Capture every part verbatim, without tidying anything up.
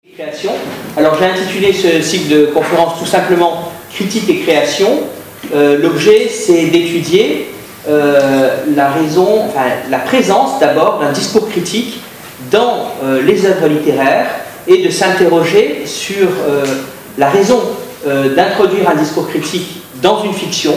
Création. Alors j'ai intitulé ce cycle de conférences tout simplement Critique et création. Euh, L'objet c'est d'étudier euh, la raison, enfin la présence d'abord d'un discours critique dans euh, les œuvres littéraires et de s'interroger sur euh, la raison euh, d'introduire un discours critique dans une fiction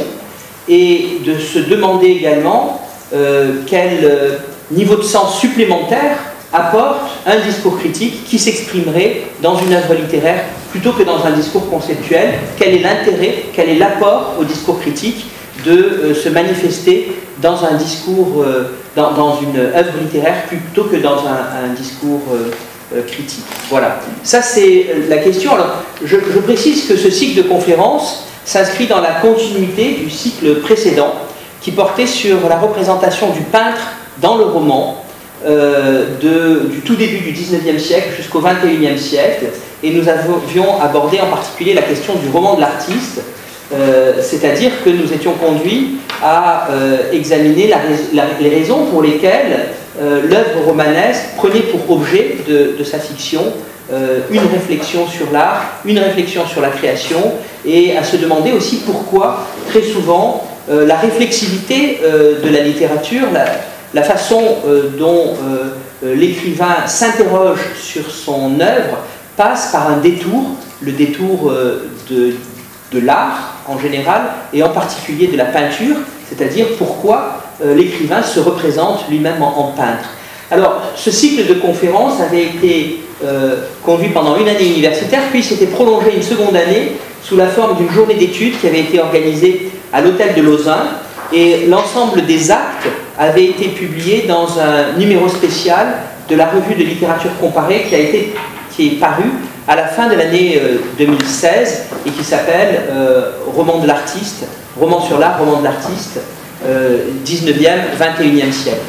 et de se demander également euh, quel euh, niveau de sens supplémentaire apporte un discours critique qui s'exprimerait dans une œuvre littéraire plutôt que dans un discours conceptuel. Quel est l'intérêt, quel est l'apport au discours critique de euh, se manifester dans un discours, euh, dans, dans une œuvre littéraire plutôt que dans un, un discours euh, euh, critique. Voilà, ça c'est la question. Alors, je, je précise que ce cycle de conférences s'inscrit dans la continuité du cycle précédent qui portait sur la représentation du peintre dans le roman, Euh, de, du tout début du dix-neuvième siècle jusqu'au vingt et unième siècle, et nous avions abordé en particulier la question du roman de l'artiste, euh, c'est-à-dire que nous étions conduits à euh, examiner la, la, les raisons pour lesquelles euh, l'œuvre romanesque prenait pour objet de, de sa fiction euh, une réflexion sur l'art, une réflexion sur la création, et à se demander aussi pourquoi très souvent euh, la réflexivité euh, de la littérature, la, La façon euh, dont euh, l'écrivain s'interroge sur son œuvre passe par un détour, le détour euh, de, de l'art en général, et en particulier de la peinture, c'est-à-dire pourquoi euh, l'écrivain se représente lui-même en, en peintre. Alors, ce cycle de conférences avait été euh, conduit pendant une année universitaire, puis s'était prolongé une seconde année sous la forme d'une journée d'études qui avait été organisée à l'hôtel de Lausanne, et l'ensemble des actes avait été publié dans un numéro spécial de la revue de littérature comparée qui, a été, qui est paru à la fin de l'année euh, deux mille seize et qui s'appelle euh, Roman de l'artiste, roman sur l'art, roman de l'artiste, euh, dix-neuvième, vingt et unième siècle.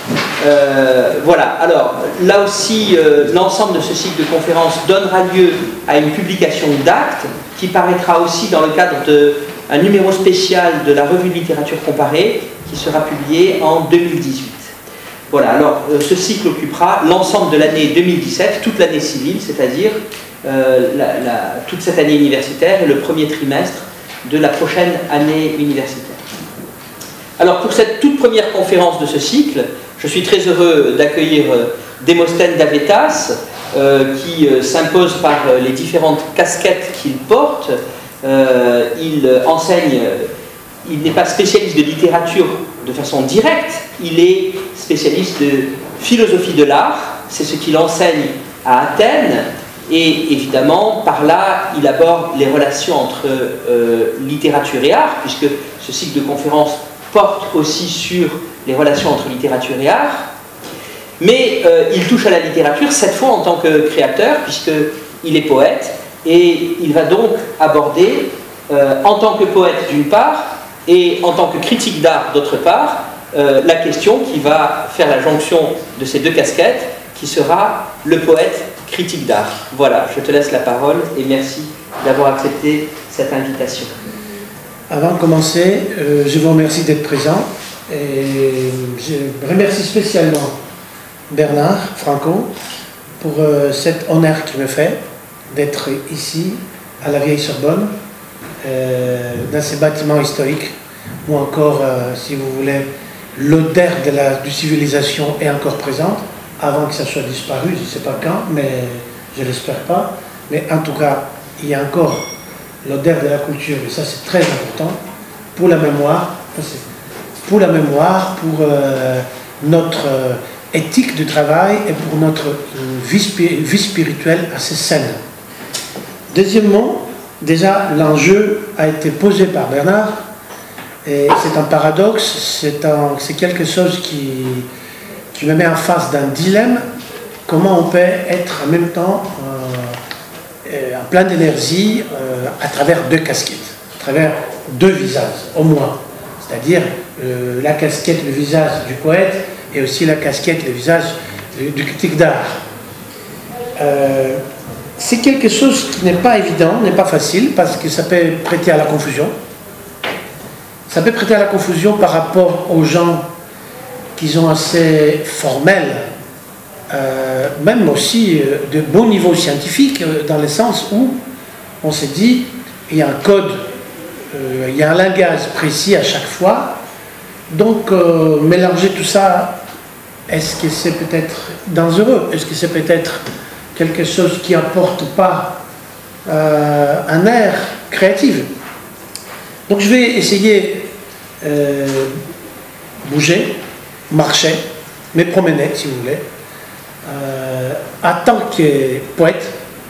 Euh, voilà, alors là aussi, euh, l'ensemble de ce cycle de conférences donnera lieu à une publication d'actes qui paraîtra aussi dans le cadre de un numéro spécial de la revue de littérature comparée qui sera publié en deux mille dix-huit. Voilà, alors euh, ce cycle occupera l'ensemble de l'année deux mille dix-sept, toute l'année civile, c'est-à-dire euh, la, la, toute cette année universitaire et le premier trimestre de la prochaine année universitaire. Alors pour cette toute première conférence de ce cycle, je suis très heureux d'accueillir euh, Démosthène d'Avétas, euh, qui euh, s'impose par euh, les différentes casquettes qu'il porte. Euh, il enseigne, il n'est pas spécialiste de littérature de façon directe, il est spécialiste de philosophie de l'art, c'est ce qu'il enseigne à Athènes, et évidemment par là il aborde les relations entre euh, littérature et art, puisque ce cycle de conférences porte aussi sur les relations entre littérature et art, mais euh, il touche à la littérature cette fois en tant que créateur, puisqu'il est poète. Et il va donc aborder, euh, en tant que poète d'une part, et en tant que critique d'art d'autre part, euh, la question qui va faire la jonction de ces deux casquettes, qui sera le poète critique d'art. Voilà, je te laisse la parole et merci d'avoir accepté cette invitation. Avant de commencer, euh, je vous remercie d'être présent et je remercie spécialement Bernard Franco pour euh, cet honneur qu'il me fait d'être ici, à la vieille Sorbonne, euh, dans ces bâtiments historiques, ou encore, euh, si vous voulez, l'odeur de la de civilisation est encore présente, avant que ça soit disparu, je ne sais pas quand, mais je ne l'espère pas. Mais en tout cas, il y a encore l'odeur de la culture, et ça c'est très important, pour la mémoire, pour la mémoire, pour euh, notre euh, éthique du travail et pour notre euh, vie, vie spirituelle assez saine. Deuxièmement, déjà l'enjeu a été posé par Bernard, et c'est un paradoxe, c'est quelque chose qui, qui me met en face d'un dilemme. Comment on peut être en même temps euh, en plein d'énergie euh, à travers deux casquettes, à travers deux visages au moins, c'est-à-dire euh, la casquette, le visage du poète et aussi la casquette, le visage du, du critique d'art. Euh, C'est quelque chose qui n'est pas évident, n'est pas facile, parce que ça peut prêter à la confusion. Ça peut prêter à la confusion par rapport aux gens qui sont assez formels euh, même aussi euh, de bon niveau scientifique, euh, dans le sens où on s'est dit, il y a un code, euh, il y a un langage précis à chaque fois, donc euh, mélanger tout ça, est-ce que c'est peut-être dangereux? Est-ce que c'est peut-être quelque chose qui n'apporte pas euh, un air créatif? Donc je vais essayer euh, bouger, marcher, me promener si vous voulez, euh, en tant que poète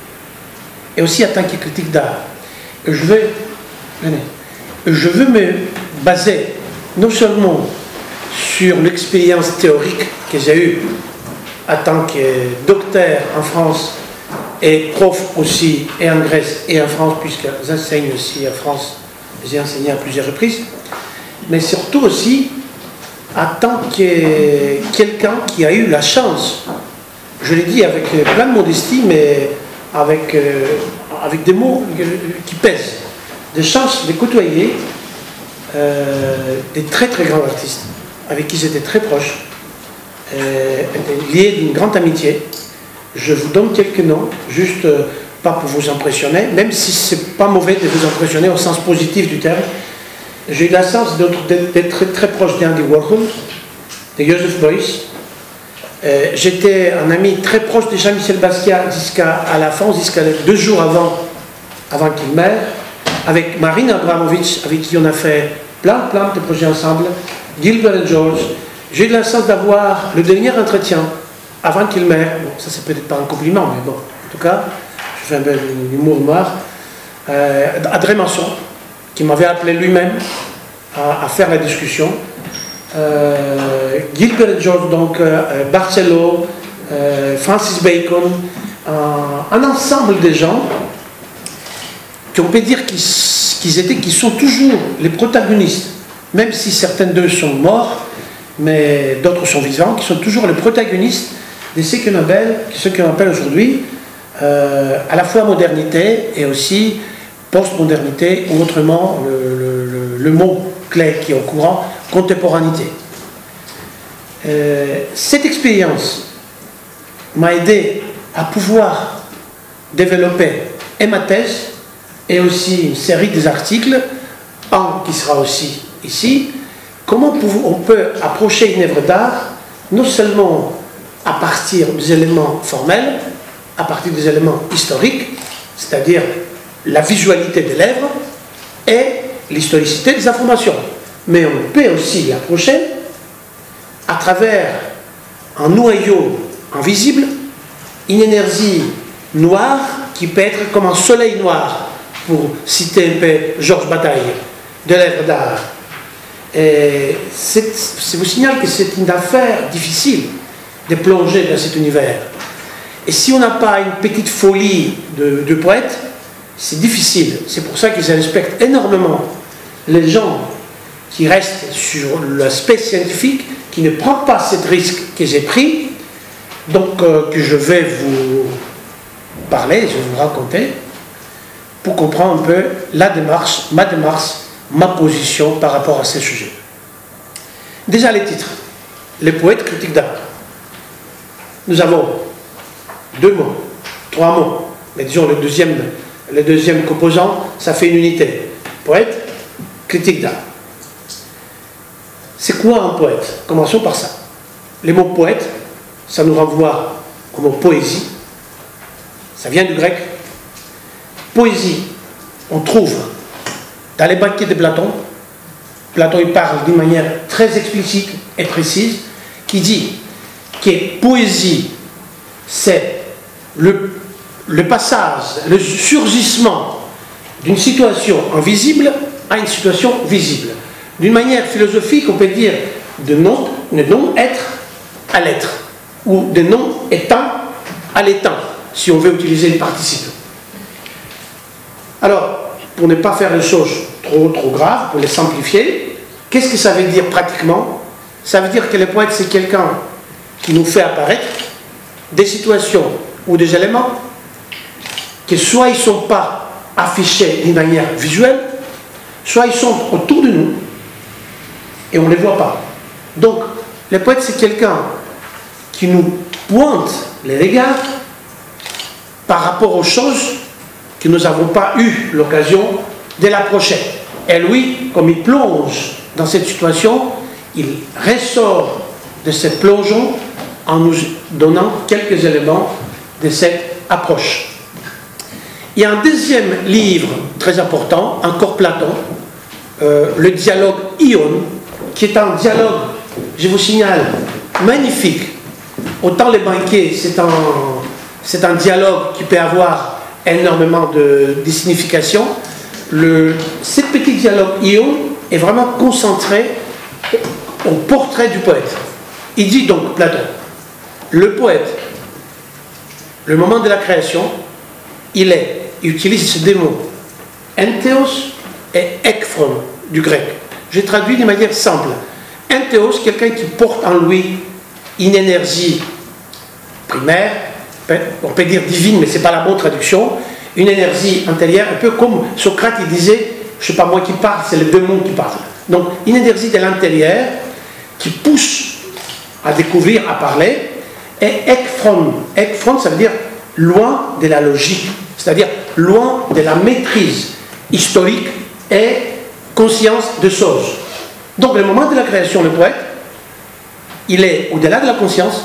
et aussi en tant que critique d'art. Je vais, venez, je veux me baser non seulement sur l'expérience théorique que j'ai eue en tant que docteur en France et prof aussi, et en Grèce et en France, puisque j'enseigne aussi en France, j'ai enseigné à plusieurs reprises, mais surtout aussi en tant que quelqu'un qui a eu la chance, je l'ai dit avec plein de modestie, mais avec, euh, avec des mots qui pèsent, de chance de côtoyer euh, des très très grands artistes avec qui j'étais très proche, euh, liés d'une grande amitié. Je vous donne quelques noms, juste euh, pas pour vous impressionner, même si c'est pas mauvais de vous impressionner au sens positif du terme. J'ai eu la chance d'être très, très proche d'Andy Warhol, de Joseph Beuys. Euh, J'étais un ami très proche de Jean-Michel Basquiat jusqu'à la fin, jusqu'à deux jours avant, avant qu'il meure, avec Marina Abramovic, avec qui on a fait plein, plein de projets ensemble, Gilbert et George. J'ai eu la chance d'avoir le dernier entretien avant qu'il meure. Bon, ça c'est peut-être pas un compliment, mais bon, en tout cas, je fais un peu d'humour noir. Euh, André Masson, qui m'avait appelé lui-même à, à faire la discussion. Euh, Gilbert et George, donc euh, Barcelo, euh, Francis Bacon, euh, un ensemble de gens qu'on peut dire qu'ils qu'ils étaient, qui sont toujours les protagonistes, même si certains d'eux sont morts, mais d'autres sont vivants, qui sont toujours les protagonistes de ce qu'on appelle, ce qu'on appelle aujourd'hui euh, à la fois modernité et aussi post-modernité, ou autrement le, le, le, le mot clé qui est au courant, contemporanité. Euh, cette expérience m'a aidé à pouvoir développer et ma thèse et aussi une série d'articles, un qui sera aussi ici, comment on peut approcher une œuvre d'art non seulement à partir des éléments formels, à partir des éléments historiques, c'est-à-dire la visualité de l'œuvre et l'historicité des informations, mais on peut aussi l'approcher à travers un noyau invisible, une énergie noire qui peut être comme un soleil noir, pour citer un peu Georges Bataille, de l'œuvre d'art. Je vous signale que c'est une affaire difficile de plonger dans cet univers. Et si on n'a pas une petite folie de, de poète, c'est difficile. C'est pour ça que je respecte énormément les gens qui restent sur l'aspect scientifique, qui ne prennent pas ce risque que j'ai pris, donc euh, que je vais vous parler, je vais vous raconter, pour comprendre un peu la démarche, ma démarche, ma position par rapport à ces sujets. Déjà les titres. Les poètes critiques d'art. Nous avons deux mots, trois mots, mais disons le deuxième, le deuxième composant, ça fait une unité. Poète, critique d'art. C'est quoi un poète? Commençons par ça. Les mots poète, ça nous renvoie au mot poésie. Ça vient du grec. Poésie, on trouve dans les banquets de Platon. Platon il parle d'une manière très explicite et précise, qui dit que poésie, c'est le, le passage, le surgissement d'une situation invisible à une situation visible. D'une manière philosophique, on peut dire de non, de non-être à l'être, ou de non-étant à l'étant, si on veut utiliser le participe. Alors, pour ne pas faire les choses trop, trop graves, pour les simplifier, qu'est-ce que ça veut dire pratiquement? Ça veut dire que le poète, c'est quelqu'un qui nous fait apparaître des situations ou des éléments que soit ils ne sont pas affichés d'une manière visuelle, soit ils sont autour de nous et on ne les voit pas. Donc, le poète, c'est quelqu'un qui nous pointe les regards par rapport aux choses que nous n'avons pas eu l'occasion de l'approcher. Et lui, comme il plonge dans cette situation, il ressort de cette plongeon en nous donnant quelques éléments de cette approche. Il y a un deuxième livre très important, encore Platon, euh, le dialogue Ion, qui est un dialogue, je vous signale, magnifique. Autant les banquets, c'est un, c'est un dialogue qui peut avoir énormément de, de signification. Le, ce petit dialogue Ion est vraiment concentré au portrait du poète. Il dit donc, Platon, le poète, le moment de la création, il est, il utilise ces deux mots, entheos et ekphron du grec. J'ai traduit de manière simple. Entheos, quelqu'un qui porte en lui une énergie primaire, on peut dire divine, mais ce n'est pas la bonne traduction, une énergie intérieure, un peu comme Socrate il disait, je ne sais pas moi qui parle, c'est les deux mondes qui parlent. Donc une énergie de l'intérieur qui pousse à découvrir, à parler, et ekphron. Ekphron, ça veut dire loin de la logique, c'est-à-dire loin de la maîtrise historique et conscience de choses. Donc le moment de la création, le poète, il est au-delà de la conscience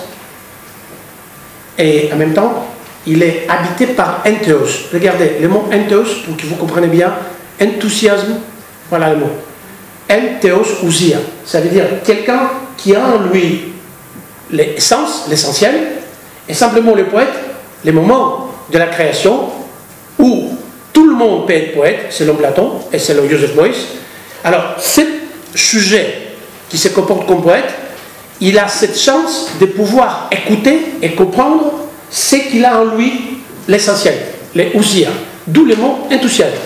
et en même temps, il est habité par entheos. Regardez, le mot entheos, pour que vous compreniez bien, enthousiasme, voilà le mot. Entheos ousia, ça veut dire quelqu'un qui a en lui l'essence, l'essentiel, et simplement le poète, le moment de la création, où tout le monde peut être poète, selon Platon et selon Joseph Beuys. Alors, ce sujet qui se comporte comme poète, il a cette chance de pouvoir écouter et comprendre ce qu'il a en lui, l'essentiel, les ousia, d'où le mot enthousiasme.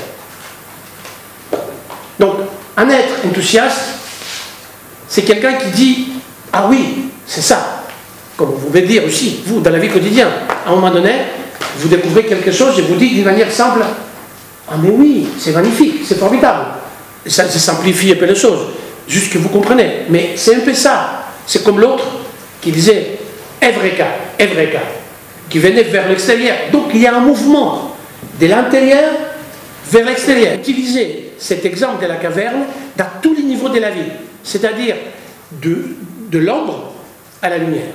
Donc, un être enthousiaste, c'est quelqu'un qui dit « Ah oui, c'est ça », comme vous pouvez dire aussi, vous, dans la vie quotidienne. À un moment donné, vous découvrez quelque chose et vous dites d'une manière simple « Ah mais oui, c'est magnifique, c'est formidable ». Ça, ça simplifie un peu les choses, juste que vous comprenez. Mais c'est un peu ça. C'est comme l'autre qui disait « Evreka, Evreka », qui venait vers l'extérieur. Donc il y a un mouvement de l'intérieur vers l'extérieur. Utilisez cet exemple de la caverne dans tous les niveaux de la vie, c'est-à-dire de, de l'ombre à la lumière,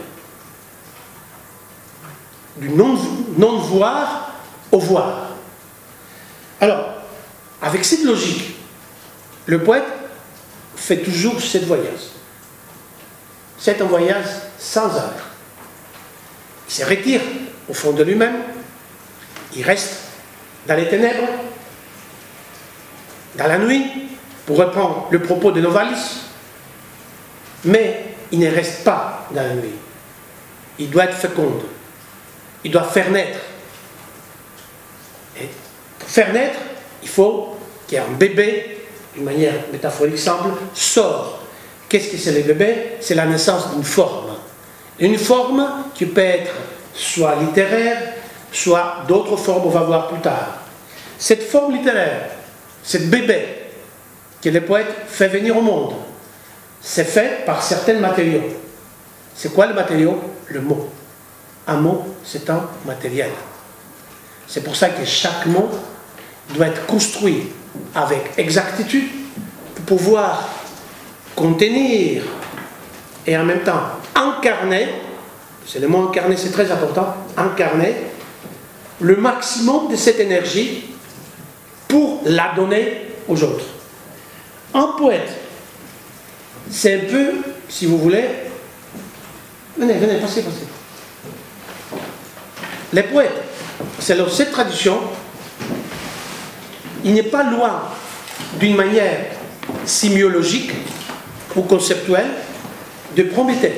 du non-voir au voir. Alors, avec cette logique, le poète fait toujours cette voyage. C'est un voyage sans arrêt. Il se retire au fond de lui-même, il reste dans les ténèbres, dans la nuit, pour reprendre le propos de Novalis, mais il ne reste pas dans la nuit. Il doit être féconde, il doit faire naître. Et pour faire naître, il faut qu'il y ait un bébé, d'une manière métaphorique simple, sort. Qu'est-ce que c'est le bébé? C'est la naissance d'une forme. Une forme qui peut être soit littéraire, soit d'autres formes, on va voir plus tard. Cette forme littéraire, ce bébé que le poète fait venir au monde, c'est fait par certains matériaux. C'est quoi le matériau? Le mot. Un mot, c'est un matériel. C'est pour ça que chaque mot doit être construit avec exactitude pour pouvoir contenir et en même temps incarner, c'est le mot incarner, c'est très important, incarner le maximum de cette énergie pour la donner aux autres. Un poète, c'est un peu, si vous voulez, venez, venez, passez, passez. Les poètes, selon cette tradition, il n'est pas loin d'une manière sémiologique ou conceptuelle de Prométhée.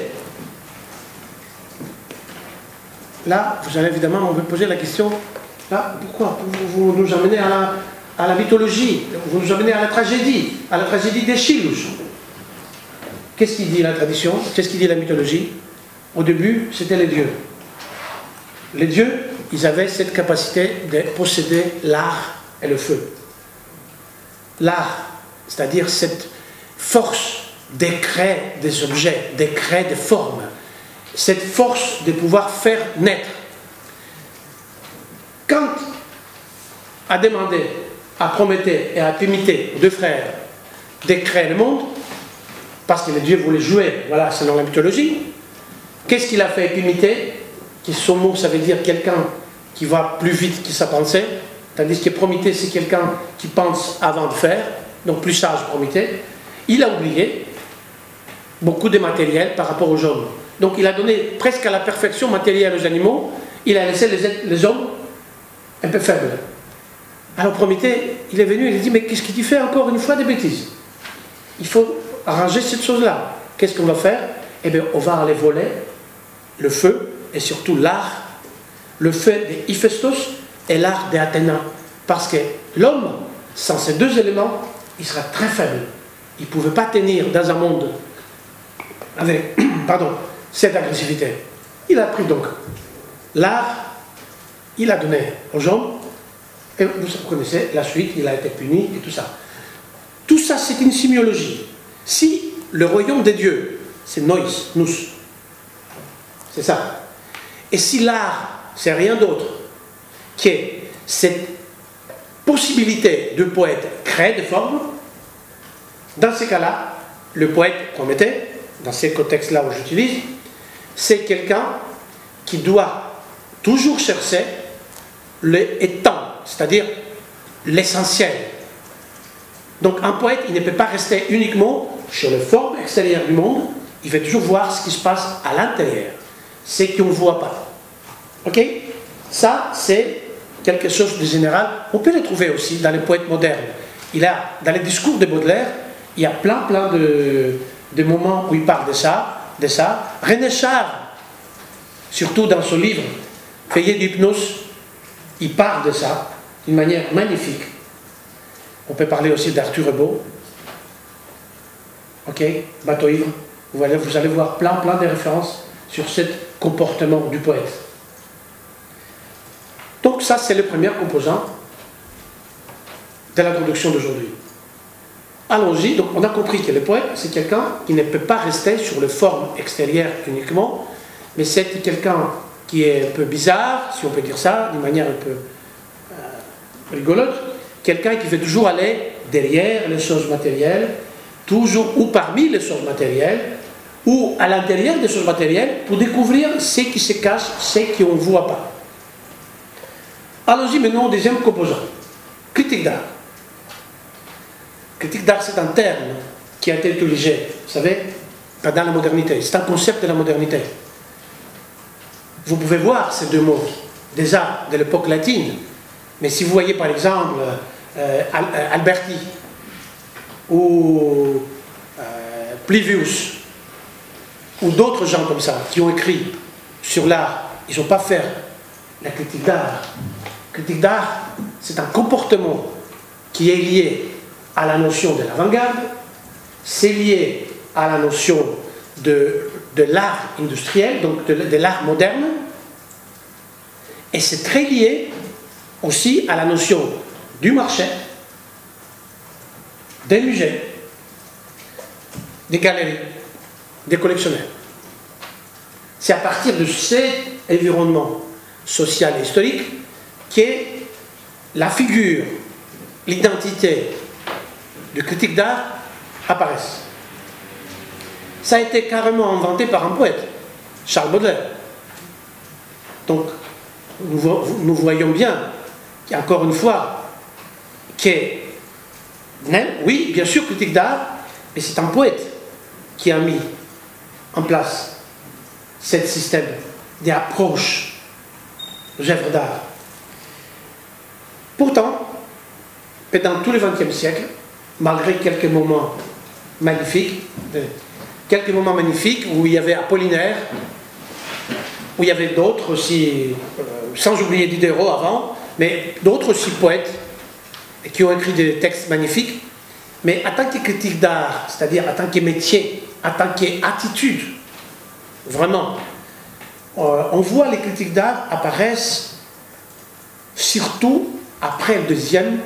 Là, vous allez évidemment me poser la question, là, pourquoi vous, vous nous amenez à la, à la mythologie, vous nous amenez à la tragédie, à la tragédie d'Échillus. Qu'est-ce qu'il dit la tradition? Qu'est-ce qu'il dit la mythologie? Au début, c'était les dieux. Les dieux, ils avaient cette capacité de posséder l'art et le feu. L'art, c'est-à-dire cette force de créer des objets, de créer des formes. cette force de pouvoir faire naître. Quand a demandé à Prométhée et à Épiméthée, deux frères, de créer le monde, parce que les dieux voulaient jouer, voilà, selon la mythologie, qu'est-ce qu'il a fait Épiméthée, qui son mot, ça veut dire quelqu'un qui va plus vite que sa pensée, tandis que Prométhée, c'est quelqu'un qui pense avant de faire, donc plus sage Prométhée. Il a oublié beaucoup de matériel par rapport aux hommes. Donc il a donné presque à la perfection matérielle aux animaux, il a laissé les, les hommes un peu faibles. Alors Prométhée, il est venu, il a dit, mais qu'est-ce que tu fais encore une fois des bêtises? Il faut arranger cette chose-là. Qu'est-ce qu'on va faire? Eh bien, on va aller voler le feu, et surtout l'art, le feu d'Héphaïstos et l'art d'Athéna. Parce que l'homme, sans ces deux éléments, il sera très faible. Il ne pouvait pas tenir dans un monde avec pardon, cette agressivité. Il a pris donc l'art, il a donné aux hommes, et vous connaissez la suite, il a été puni et tout ça. Tout ça, c'est une sémiologie. Si le royaume des dieux, c'est nous, nous, c'est ça. Et si l'art, c'est rien d'autre que cette possibilité de poète créer des formes, dans ces cas-là, le poète Prométhée, dans ces contextes-là où j'utilise, c'est quelqu'un qui doit toujours chercher le étant, c'est-à-dire l'essentiel. Donc un poète, il ne peut pas rester uniquement sur les formes extérieures du monde, il veut toujours voir ce qui se passe à l'intérieur, ce qu'on ne voit pas. Ok? Ça, c'est quelque chose de général. On peut le trouver aussi dans les poètes modernes. Il a, dans les discours de Baudelaire, il y a plein, plein de, de moments où il parle de ça, de ça. René Char, surtout dans son livre Feuillet d'hypnose, il parle de ça d'une manière magnifique. On peut parler aussi d'Arthur Rimbaud. Ok, Bateau ivre. Vous allez, vous allez voir plein, plein de références sur ce comportement du poète. Donc ça, c'est le premier composant de l'introduction d'aujourd'hui. Allons-y. Donc on a compris que le poète, c'est quelqu'un qui ne peut pas rester sur les formes extérieures uniquement, mais c'est quelqu'un qui est un peu bizarre, si on peut dire ça, d'une manière un peu euh, rigolote. Quelqu'un qui veut toujours aller derrière les choses matérielles, toujours ou parmi les choses matérielles, ou à l'intérieur des choses matérielles, pour découvrir ce qui se cache, ce qu'on ne voit pas. Allons-y maintenant au deuxième composant, critique d'art. Critique d'art, c'est un terme qui a été utilisé, vous savez, pendant la modernité. C'est un concept de la modernité. Vous pouvez voir ces deux mots, des arts de l'époque latine, mais si vous voyez par exemple euh, Alberti ou euh, Plivius ou d'autres gens comme ça qui ont écrit sur l'art, ils n'ont pas fait la critique d'art. La critique d'art, c'est un comportement qui est lié à la notion de l'avant-garde, c'est lié à la notion de, de l'art industriel, donc de, de l'art moderne, et c'est très lié aussi à la notion du marché, des musées, des galeries, des collectionneurs. C'est à partir de cet environnement social et historique que la figure, l'identité de critique d'art apparaissent. Ça a été carrément inventé par un poète, Charles Baudelaire. Donc, nous, nous voyons bien, encore une fois, que, oui, bien sûr, critique d'art, mais c'est un poète qui a mis en place ce système d'approche aux œuvres d'art. Pourtant, pendant tout le vingtième siècle, malgré quelques moments magnifiques, quelques moments magnifiques où il y avait Apollinaire, où il y avait d'autres aussi, euh, sans oublier Diderot avant, mais d'autres aussi poètes qui ont écrit des textes magnifiques, mais en tant que critique d'art, c'est-à-dire en tant que métier, en tant qu'attitude, vraiment, euh, on voit les critiques d'art apparaissent surtout après la Deuxième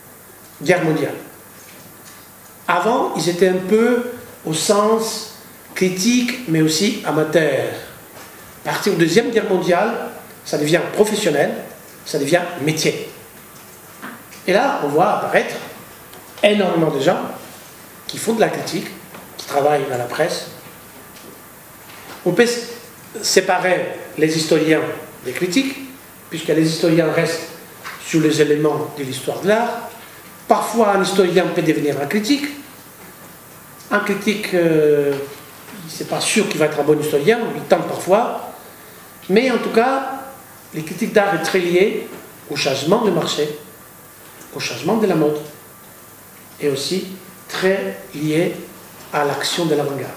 Guerre mondiale. Avant, ils étaient un peu au sens critique, mais aussi amateur. À partir de la Deuxième Guerre mondiale, ça devient professionnel, ça devient métier. Et là, on voit apparaître énormément de gens qui font de la critique, qui travaillent dans la presse. On peut séparer les historiens des critiques, puisque les historiens restent sur les éléments de l'histoire de l'art. Parfois, un historien peut devenir un critique. Un critique, euh, c'est pas sûr qu'il va être un bon historien, il tente parfois. Mais en tout cas, les critiques d'art est très liées au changement du marché, au changement de la mode, et aussi très lié à l'action de l'avant-garde.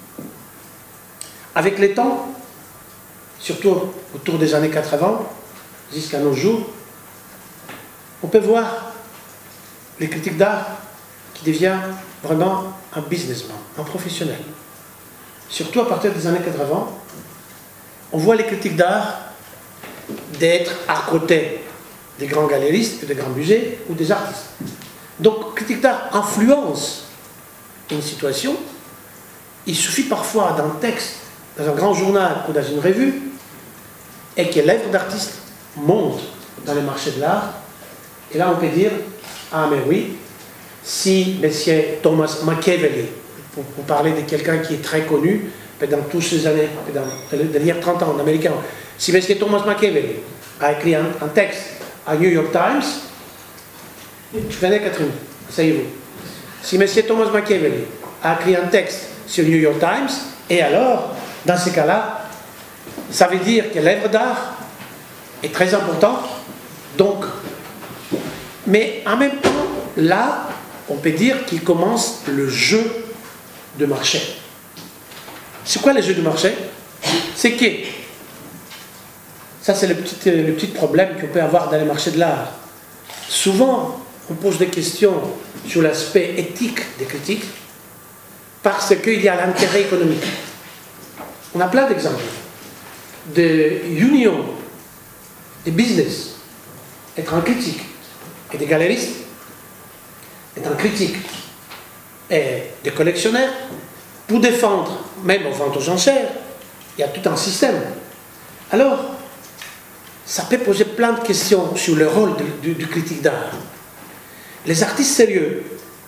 Avec le temps, surtout autour des années quatre-vingt, jusqu'à nos jours, on peut voir les critiques d'art qui devient vraiment un businessman, un professionnel. Surtout à partir des années quatre-vingt, on voit les critiques d'art d'être à côté des grands galéristes, des grands musées ou des artistes. Donc, critique d'art influence une situation. Il suffit parfois d'un texte dans un grand journal ou dans une revue et que l'œuvre d'artiste monte dans le marché de l'art. Et là, on peut dire, ah mais oui, si M. Thomas Machiavelli, pour, pour parler de quelqu'un qui est très connu, dans toutes ces années, dans les dernières trente ans en américain, si M. Thomas Machiavelli a écrit un, un texte à New York Times, venez Catherine, asseyez-vous. Si M. Thomas Machiavelli a écrit un texte sur New York Times, et alors, dans ce cas-là, ça veut dire que l'œuvre d'art est très importante, donc, mais en même temps, là, on peut dire qu'il commence le jeu de marché. C'est quoi le jeu de marché? C'est que, ça c'est le petit, le petit problème qu'on peut avoir dans les marchés de l'art. Souvent, on pose des questions sur l'aspect éthique des critiques parce qu'il y a l'intérêt économique. On a plein d'exemples de unions, de business, être un critique et des galeristes, être un critique et des collectionneurs pour défendre, même aux ventes aux enchères, il y a tout un système. Alors, ça peut poser plein de questions sur le rôle du, du, du critique d'art. Les artistes sérieux,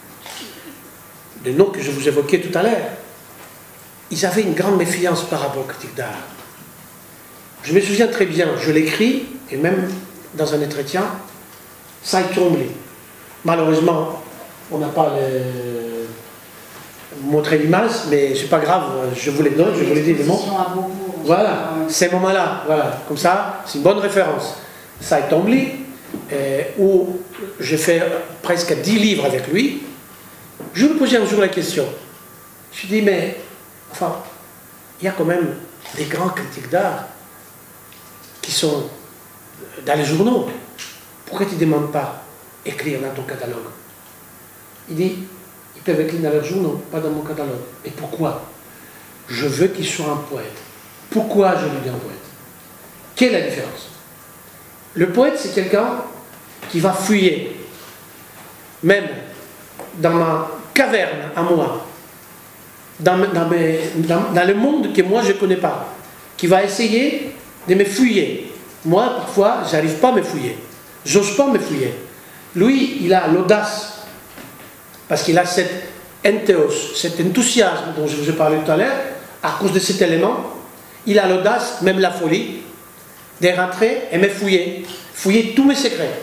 les noms que je vous évoquais tout à l'heure, ils avaient une grande méfiance par rapport aux critiques d'art. Je me souviens très bien, je l'écris, et même dans un entretien, Cy Twombly. Malheureusement, on n'a pas le... montré l'image, mais c'est pas grave, je vous les donne, je vous les dis les mots. Voilà, ces moments-là, voilà, comme ça, c'est une bonne référence. Cy Twombly, euh, où j'ai fait presque dix livres avec lui. Je me posais un jour la question. Je me suis dit, mais, enfin, il y a quand même des grands critiques d'art qui sont dans les journaux. Pourquoi tu ne demandes pas écrire dans ton catalogue? Il dit, ils peuvent écrire dans leurs journaux, pas dans mon catalogue. Et pourquoi? Je veux qu'il soit un poète. Pourquoi je lui dis un poète? Quelle est la différence? Le poète, c'est quelqu'un qui va fouiller, même dans ma caverne à moi, dans, dans, mes, dans, dans le monde que moi je ne connais pas, qui va essayer de me fouiller. Moi, parfois, je n'arrive pas à me fouiller. J'ose pas me fouiller. Lui, il a l'audace, parce qu'il a cet enthéos, cet enthousiasme dont je vous ai parlé tout à l'heure, à cause de cet élément, il a l'audace, même la folie, de rentrer et me fouiller, fouiller tous mes secrets.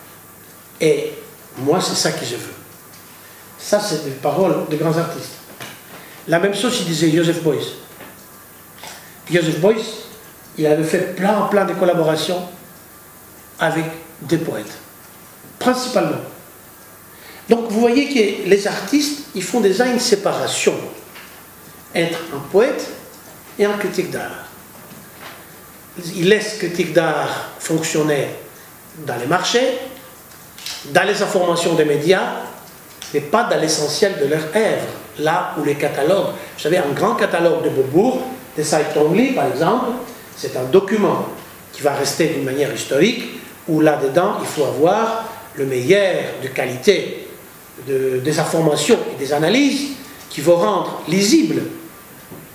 Et moi, c'est ça que je veux. Ça, c'est des paroles de grands artistes. La même chose, il disait Joseph Beuys. Joseph Beuys, il avait fait plein, plein de collaborations avec des poètes, principalement. Donc, vous voyez que les artistes, ils font déjà une séparation entre un poète et un critique d'art. Ils laissent critique d'art fonctionner dans les marchés, dans les informations des médias, mais pas dans l'essentiel de leur œuvre. Là où les catalogues, vous savez, un grand catalogue de Beaubourg, de Cy Twombly par exemple, c'est un document qui va rester d'une manière historique, où là-dedans, il faut avoir le meilleur de qualité de, des informations et des analyses qui vont rendre lisible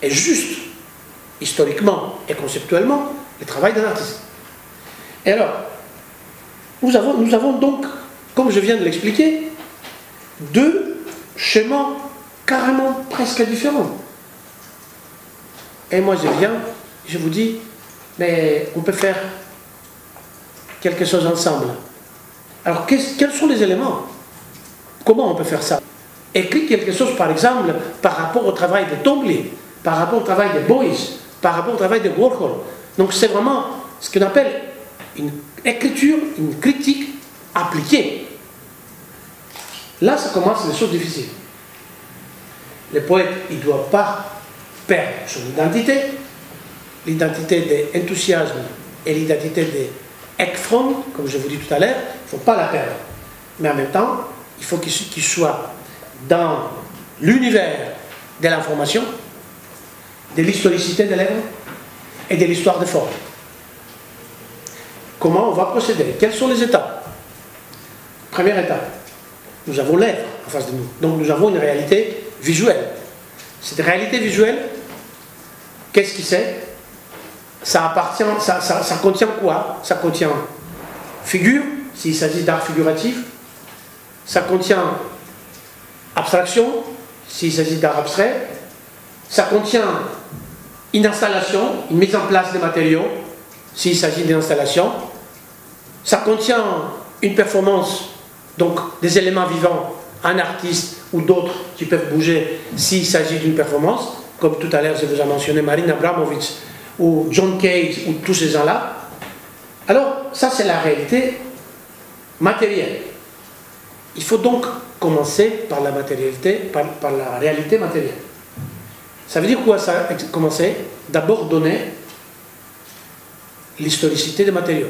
est juste, historiquement et conceptuellement, le travail d'un artiste. Et alors, nous avons, nous avons donc, comme je viens de l'expliquer, deux schémas carrément presque différents. Et moi je viens, je vous dis, mais on peut faire quelque chose ensemble. Alors quels sont les éléments? Comment on peut faire ça? Écrire quelque chose par exemple par rapport au travail de Twombly, par rapport au travail de Beuys, par rapport au travail de Warhol. Donc c'est vraiment ce qu'on appelle une écriture, une critique appliquée. Là ça commence les choses difficiles. Le poète, il ne doit pas perdre son identité, l'identité de l'enthousiasme et l'identité de Ekphron, comme je vous dis tout à l'heure, il ne faut pas la perdre. Mais en même temps, il faut qu'il qu'il soit dans l'univers de l'information, de l'historicité de l'œuvre et de l'histoire de forme. Comment on va procéder? Quelles sont les étapes? Première étape, nous avons l'œuvre en face de nous. Donc nous avons une réalité visuelle. Cette réalité visuelle, qu'est-ce qui c'est? Ça appartient, ça, ça, ça contient quoi? Ça contient figure, s'il s'agit d'art figuratif. Ça contient abstraction, s'il s'agit d'art abstrait. Ça contient une installation, une mise en place des matériaux, s'il s'agit d'une installation. Ça contient une performance, donc des éléments vivants, un artiste ou d'autres qui peuvent bouger s'il s'agit d'une performance, comme tout à l'heure je vous ai mentionné Marina Abramovic ou John Cage ou tous ces gens-là. Alors ça c'est la réalité matérielle. Il faut donc commencer par la matérialité, par, par la réalité matérielle. Ça veut dire quoi ça? Commencer d'abord donner l'historicité des matériaux.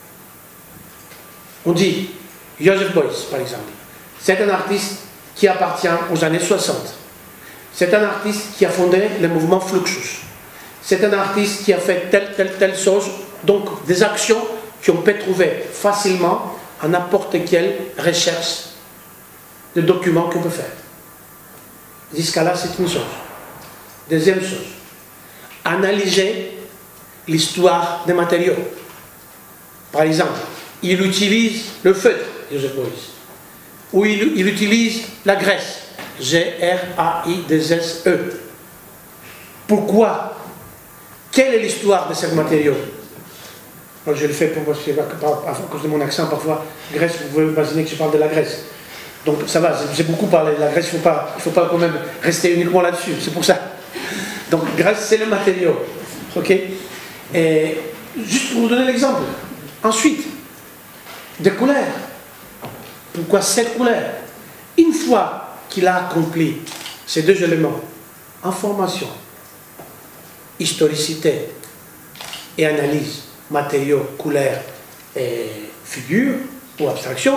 On dit Joseph Beuys par exemple. C'est un artiste qui appartient aux années soixante. C'est un artiste qui a fondé le mouvement Fluxus. C'est un artiste qui a fait telle, telle, telle chose. Donc, des actions qu'on peut trouver facilement à n'importe quelle recherche de documents qu'on peut faire. Jusqu'à là, c'est une chose. Deuxième chose, analyser l'histoire des matériaux. Par exemple, il utilise le feutre, Joseph Beuys. Où il, il utilise la graisse, G R A I deux S E. Pourquoi? Quelle est l'histoire de ces matériaux? Alors, je le fais pour, parce que, à cause de mon accent, parfois, Grèce, vous pouvez imaginer que je parle de la Grèce. Donc ça va, j'ai beaucoup parlé de la Grèce, il ne faut pas, il faut pas quand même rester uniquement là-dessus, c'est pour ça. Donc Grèce, c'est le matériau. Ok? Et juste pour vous donner l'exemple. Ensuite, des couleurs. Pourquoi cette couleur? Une fois qu'il a accompli ces deux éléments, information, historicité et analyse, matériaux, couleurs et figures ou abstraction,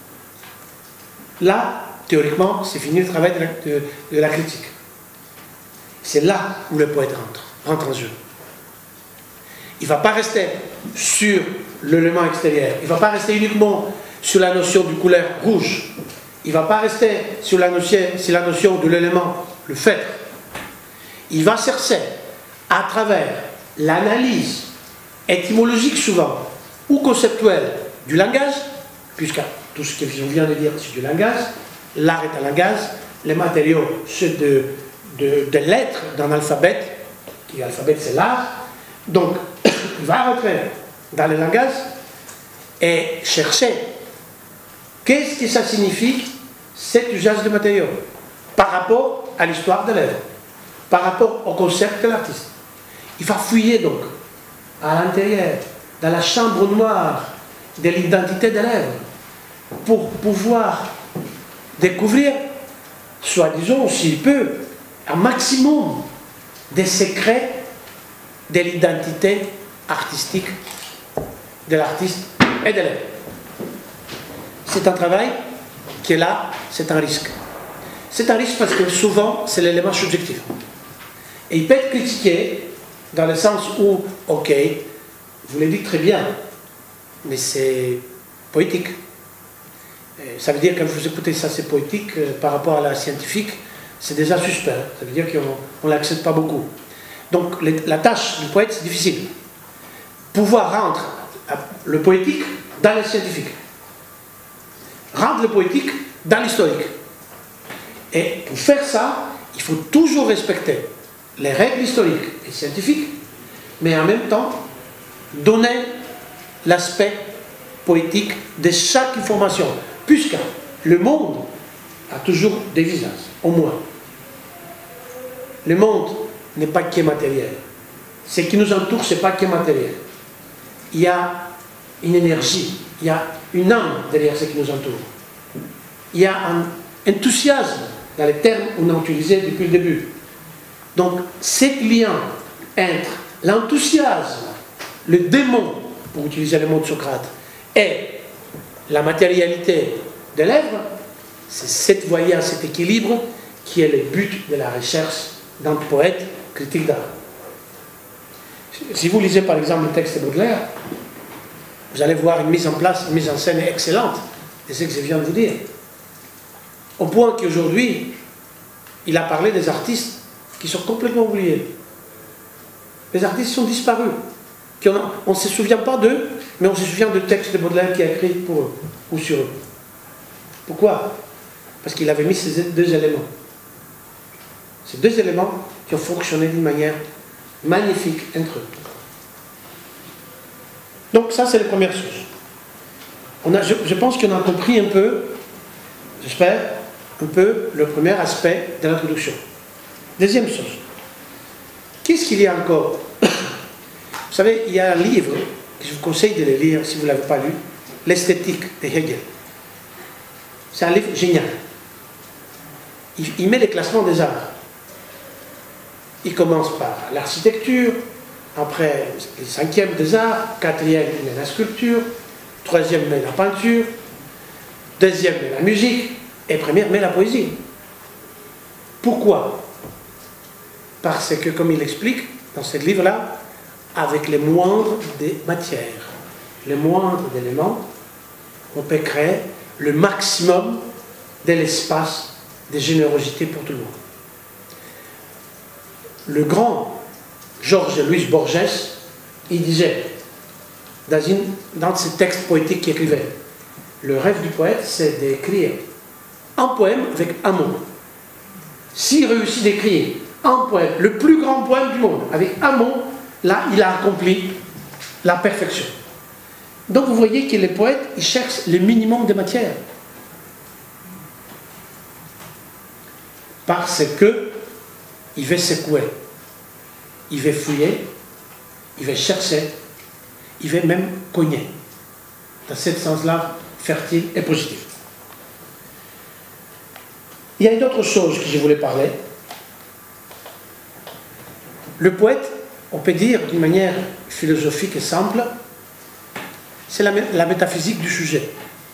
là, théoriquement, c'est fini le travail de la, de, de la critique. C'est là où le poète rentre, rentre en jeu. Il ne va pas rester sur l'élément extérieur, il ne va pas rester uniquement sur la notion du couleur rouge. Il ne va pas rester sur la notion, sur la notion de l'élément, le feutre. Il va chercher, à travers l'analyse étymologique souvent, ou conceptuelle du langage, puisque tout ce que je viens de dire, c'est du langage, l'art est un langage, les matériaux, c'est de, de, de lettres d'un alphabet, qui l'alphabet c'est l'art, donc il va rentrer dans le langage et chercher qu'est-ce que ça signifie, cet usage de matériaux, par rapport à l'histoire de l'œuvre, par rapport au concept de l'artiste. Il va fouiller donc, à l'intérieur, dans la chambre noire de l'identité de l'œuvre, pour pouvoir découvrir, soi-disant, s'il peut, un maximum des secrets de l'identité artistique de l'artiste et de l'œuvre. C'est un travail qui est là, c'est un risque. C'est un risque parce que souvent, c'est l'élément subjectif. Et il peut être critiqué dans le sens où, ok, vous le dites très bien, mais c'est poétique. Ça veut dire que quand vous écoutez ça, c'est poétique, euh, par rapport à la scientifique, c'est déjà suspect. Ça veut dire qu'on ne l'accepte pas beaucoup. Donc les, la tâche du poète, c'est difficile. Pouvoir rendre le poétique dans le scientifique. Rendre le poétique dans l'historique. Et pour faire ça, il faut toujours respecter les règles historiques et scientifiques, mais en même temps donner l'aspect poétique de chaque information, puisque le monde a toujours des visages, au moins. Le monde n'est pas que matériel. Ce qui nous entoure, ce n'est pas que matériel. Il y a une énergie, il y a une âme derrière ce qui nous entoure. Il y a un enthousiasme dans les termes qu'on a utilisés depuis le début. Donc, ce lien entre l'enthousiasme, le démon, pour utiliser le mot de Socrate, et la matérialité de l'œuvre, c'est cette voyage, cet équilibre qui est le but de la recherche d'un poète critique d'art. Si vous lisez par exemple le texte de Baudelaire, vous allez voir une mise en place, une mise en scène excellente de ce que je viens de vous dire. Au point qu'aujourd'hui, il a parlé des artistes qui sont complètement oubliés. Les artistes sont disparus. On ne se souvient pas d'eux, mais on se souvient du texte de Baudelaire qui a écrit pour eux, ou sur eux. Pourquoi? Parce qu'il avait mis ces deux éléments. Ces deux éléments qui ont fonctionné d'une manière magnifique entre eux. Donc ça, c'est la première chose. On a, je, je pense qu'on a compris un peu, j'espère, un peu le premier aspect de l'introduction. Deuxième chose. Qu'est-ce qu'il y a encore? Vous savez, il y a un livre que je vous conseille de le lire si vous ne l'avez pas lu, L'esthétique de Hegel. C'est un livre génial. Il, il met les classements des arts. Il commence par l'architecture, après le cinquième des arts, quatrième il met la sculpture, troisième met la peinture, deuxième met la musique, et première met la poésie. Pourquoi? Parce que, comme il explique dans ce livre-là, avec les moindres des matières, les moindres d'éléments, on peut créer le maximum de l'espace de générosité pour tout le monde. Le grand Georges Louis Borges, il disait, dans, une, dans ses textes poétiques qu'il écrivait, le rêve du poète, c'est d'écrire un poème avec un mot. S'il réussit d'écrire un poème, le plus grand poème du monde, avec un mot, là, il a accompli la perfection. Donc vous voyez que les poètes, ils cherchent le minimum de matière. Parce que il veut secouer, il veut fouiller, il veut chercher, il veut même cogner. Dans ce sens-là, fertile et positif. Il y a une autre chose que je voulais parler. Le poète, on peut dire d'une manière philosophique et simple, c'est la, la métaphysique du sujet.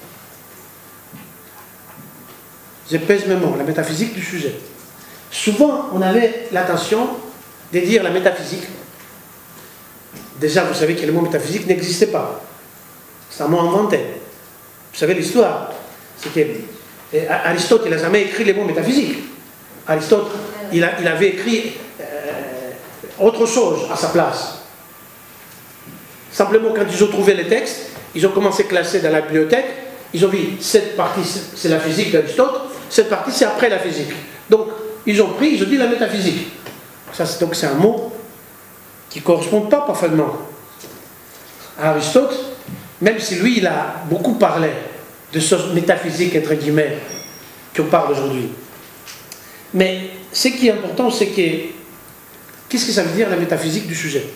Je pèse mes mots, la métaphysique du sujet. Souvent, on avait l'intention de dire la métaphysique. Déjà, vous savez que le mot métaphysique n'existait pas. C'est un mot inventé. Vous savez l'histoire. C'est que Aristote, il n'a jamais écrit les mots métaphysiques. Aristote, il, a, il avait écrit euh, autre chose à sa place. Simplement, quand ils ont trouvé les textes, ils ont commencé à classer dans la bibliothèque. Ils ont vu, cette partie, c'est la physique d'Aristote, cette partie, c'est après la physique. Donc, ils ont pris, ils ont dit la métaphysique. Ça, donc, c'est un mot qui ne correspond pas parfaitement à Aristote, même si lui, il a beaucoup parlé de choses métaphysiques, entre guillemets, qu'on parle aujourd'hui. Mais ce qui est important, c'est que, qu'est-ce que ça veut dire la métaphysique du sujet?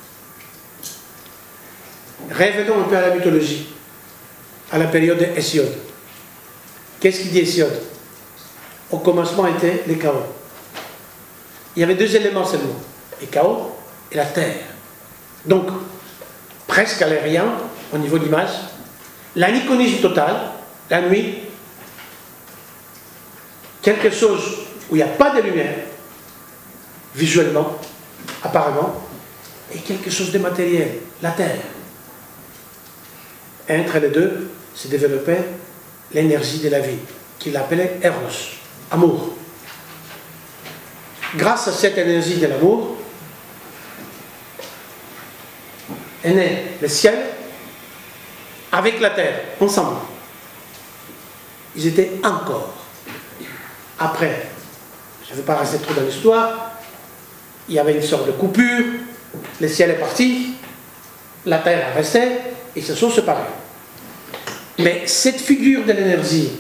Revenons un peu à la mythologie, à la période d'Hésiode. Qu'est-ce qu'il dit Hésiode? Au commencement était le chaos. Il y avait deux éléments seulement, le chaos et la terre. Donc, presque à l'aérien, au niveau d'image, l'anicronisme total, la nuit, quelque chose où il n'y a pas de lumière, visuellement, apparemment, et quelque chose de matériel, la terre. Et entre les deux s'est développée l'énergie de la vie, qu'il appelait Eros, amour. grâce à cette énergie de l'amour, est né le ciel avec la terre, ensemble. Ils étaient encore. Après, je ne vais pas rester trop dans l'histoire, il y avait une sorte de coupure, le ciel est parti, la terre est restée, et ils se sont séparés. Mais cette figure de l'énergie,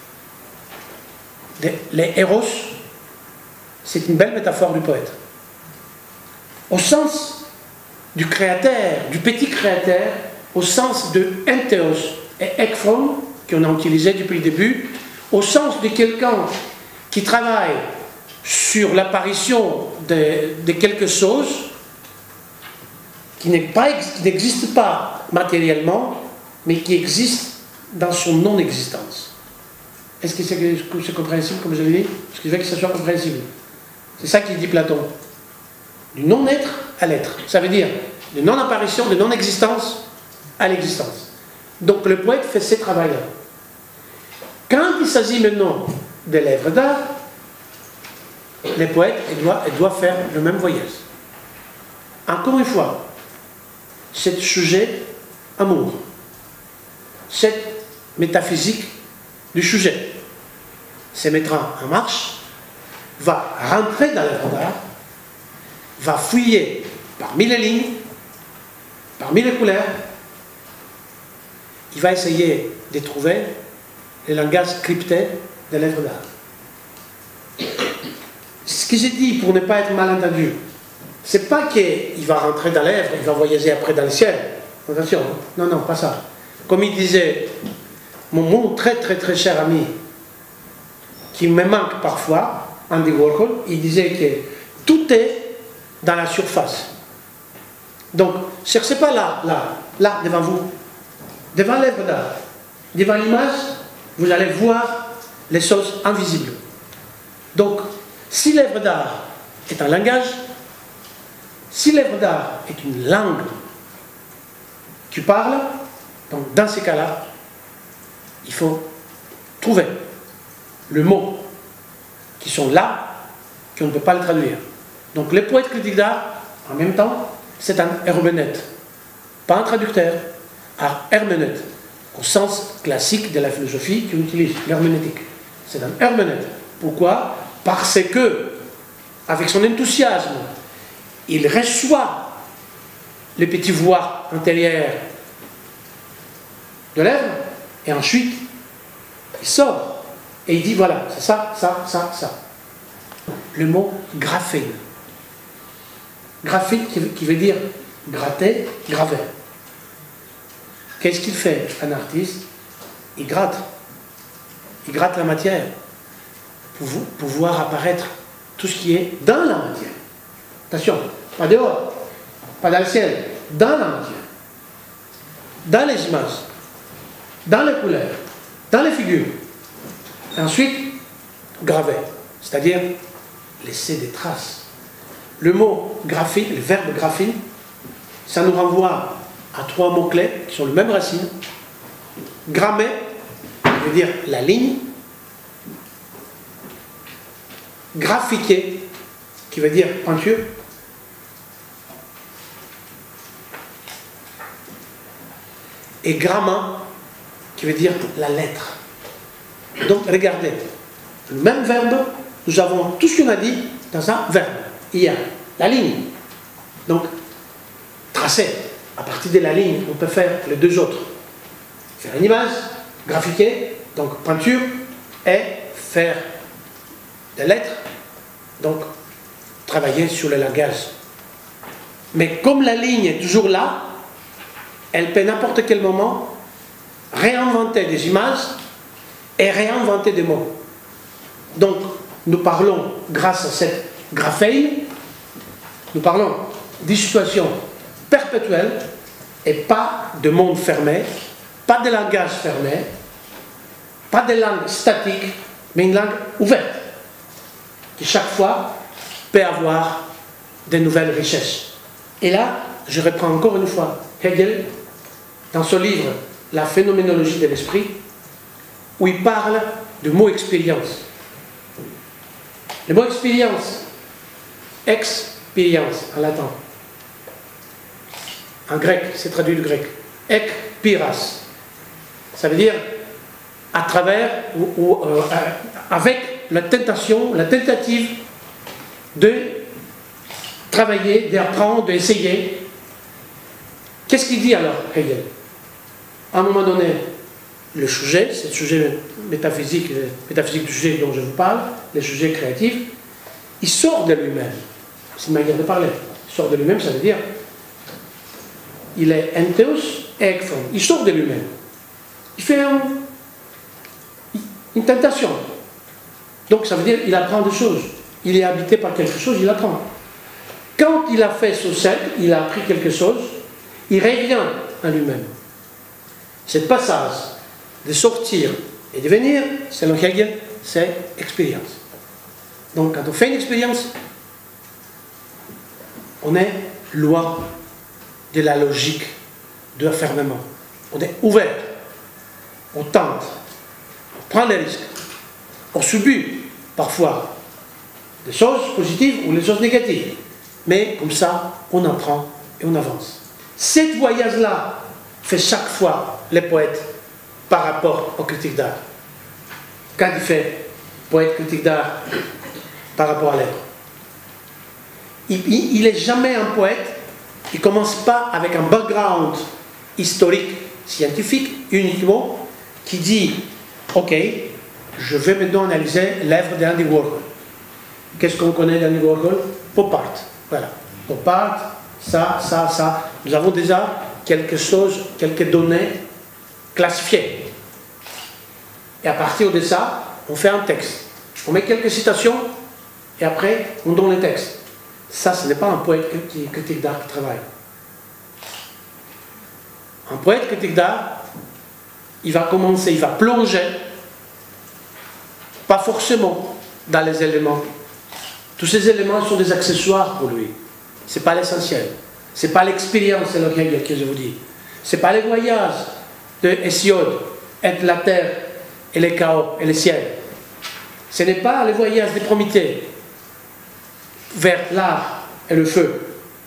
les héros, c'est une belle métaphore du poète. Au sens du créateur, du petit créateur, au sens de entheos et ekphron, qu'on a utilisé depuis le début, au sens de quelqu'un qui travaille sur l'apparition de, de quelque chose qui n'existe pas matériellement, mais qui existe dans son non-existence. Est-ce que c'est compréhensible, comme je l'ai dit? Parce que je veux que ça soit compréhensible. C'est ça qu'il dit Platon. Du non-être à l'être. Ça veut dire de non-apparition, de non-existence à l'existence. Donc le poète fait ce travail-là. Quand il s'agit maintenant de l'œuvre d'art, les poètes doivent doit faire le même voyage. Encore une fois, ce sujet amour, cette métaphysique du sujet se mettra en marche, va rentrer dans l'œuvre d'art, va fouiller parmi les lignes, parmi les couleurs, il va essayer de trouver le langage crypté de l'œuvre d'art. Ce que j'ai dit, pour ne pas être mal entendu, c'est pas qu'il va rentrer dans l'œuvre, il va voyager après dans le ciel. Attention, non, non, pas ça. Comme il disait, mon, mon très très très cher ami, qui me manque parfois, Andy Warhol, il disait que tout est dans la surface. Donc, ne cherchez pas là, là, là, devant vous, devant l'œuvre d'art, devant l'image, vous allez voir les choses invisibles. Donc, si l'œuvre d'art est un langage, si l'œuvre d'art est une langue qui parle, donc dans ces cas-là, il faut trouver le mot qui sont là, qu'on ne peut pas le traduire. Donc les poètes critiques d'art, en même temps, c'est un herméneute, pas un traducteur, un herméneute, au sens classique de la philosophie qu'on utilise, l'herméneutique. C'est un herméneute. Pourquoi? Parce que, avec son enthousiasme, il reçoit les petites voix intérieures de l'œuvre, et ensuite, il sort, et il dit, voilà, c'est ça, ça, ça, ça. Le mot graphène. Graphène qui veut dire gratter, graver. Qu'est-ce qu'il fait, un artiste? Il gratte. Il gratte la matière pour, pour voir apparaître tout ce qui est dans la matière. Attention, pas dehors, pas dans le ciel, dans la matière. Dans les images, dans les couleurs, dans les figures. Et ensuite, graver, c'est-à-dire laisser des traces. Le mot graphine, le verbe graphine, ça nous renvoie à trois mots-clés qui sont les mêmes racines. Grammer, qui veut dire la ligne. Graphiquer, qui veut dire peinture. Et gramma, qui veut dire la lettre. Donc regardez, le même verbe, nous avons tout ce qu'on a dit dans un verbe. Il y a la ligne. Donc, tracer. À partir de la ligne, on peut faire les deux autres. Faire une image, graphiquer, donc peinture, et faire des lettres, donc travailler sur le langage. Mais comme la ligne est toujours là, elle peut à n'importe quel moment réinventer des images et réinventer des mots. Donc, nous parlons, grâce à cette graphène, nous parlons d'une situation perpétuelle et pas de monde fermé, pas de langage fermé, pas de langue statique, mais une langue ouverte, qui chaque fois peut avoir de nouvelles richesses. Et là, je reprends encore une fois Hegel, dans son livre « La phénoménologie de l'esprit », où il parle du mot expérience. Le mot expérience expérience en latin. En grec, c'est traduit du grec. Ekpiras. Ça veut dire à travers ou, ou euh, avec la tentation, la tentative de travailler, d'apprendre, d'essayer. Qu'est-ce qu'il dit alors, Hegel? À un moment donné, le sujet, c'est le sujet métaphysique, métaphysique du sujet dont je vous parle, le sujet créatif, il sort de lui-même. C'est une manière de parler. Il sort de lui-même, ça veut dire il est entheos et ekphron. Il sort de lui-même. Il fait un, une tentation. Donc ça veut dire qu'il apprend des choses. Il est habité par quelque chose, il apprend. Quand il a fait ce set, il a appris quelque chose, il revient à lui-même. Ce passage de sortir et de venir, selon Hegel, c'est expérience. Donc quand on fait une expérience, on est loin de la logique de l'affermement. On est ouvert, on tente, on prend des risques, on subit parfois des choses positives ou des choses négatives. Mais comme ça, on apprend et on avance. Cette voyage-là fait chaque fois les poètes par rapport aux critiques d'art. Quand il fait poète critique d'art par rapport à l'être, il n'est jamais un poète qui ne commence pas avec un background historique, scientifique, uniquement, qui dit « Ok, je vais maintenant analyser l'œuvre d'Andy Warhol. » Qu'est-ce qu'on connaît d'Andy Warhol? Pop art. Voilà. Pop art, ça, ça, ça. Nous avons déjà quelque chose, quelques données classifiées. Et à partir de ça, on fait un texte. On met quelques citations et après, on donne le texte. Ça, ce n'est pas un poète qui critique d'art qui travaille. Un poète critique d'art, il va commencer, il va plonger, pas forcément dans les éléments. Tous ces éléments sont des accessoires pour lui. Ce n'est pas l'essentiel. Ce n'est pas l'expérience, c'est le Hegel que je vous dis. Ce n'est pas les voyages de Hésiode entre la terre et le chaos et le ciel. Ce n'est pas les voyages de Prométhée vers l'art et le feu.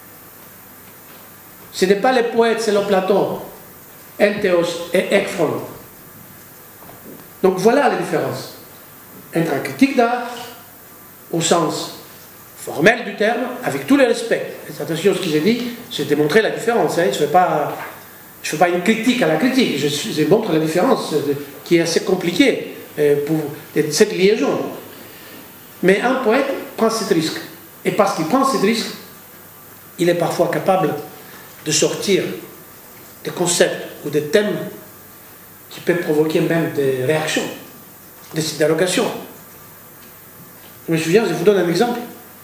Ce n'est pas les poètes selon Platon, Entheos et Ekphron. Donc voilà la différence entre un critique d'art au sens formel du terme, avec tous les respects. Et attention à ce que j'ai dit, j'ai démontré la différence. Hein. Je ne fais pas, je fais pas une critique à la critique, je, je montre la différence de, qui est assez compliquée euh, pour cette liaison. Mais un poète prend ce risque. Et parce qu'il prend ce risque, il est parfois capable de sortir des concepts ou des thèmes qui peuvent provoquer même des réactions, des dérogations. Je me souviens, je vous donne un exemple.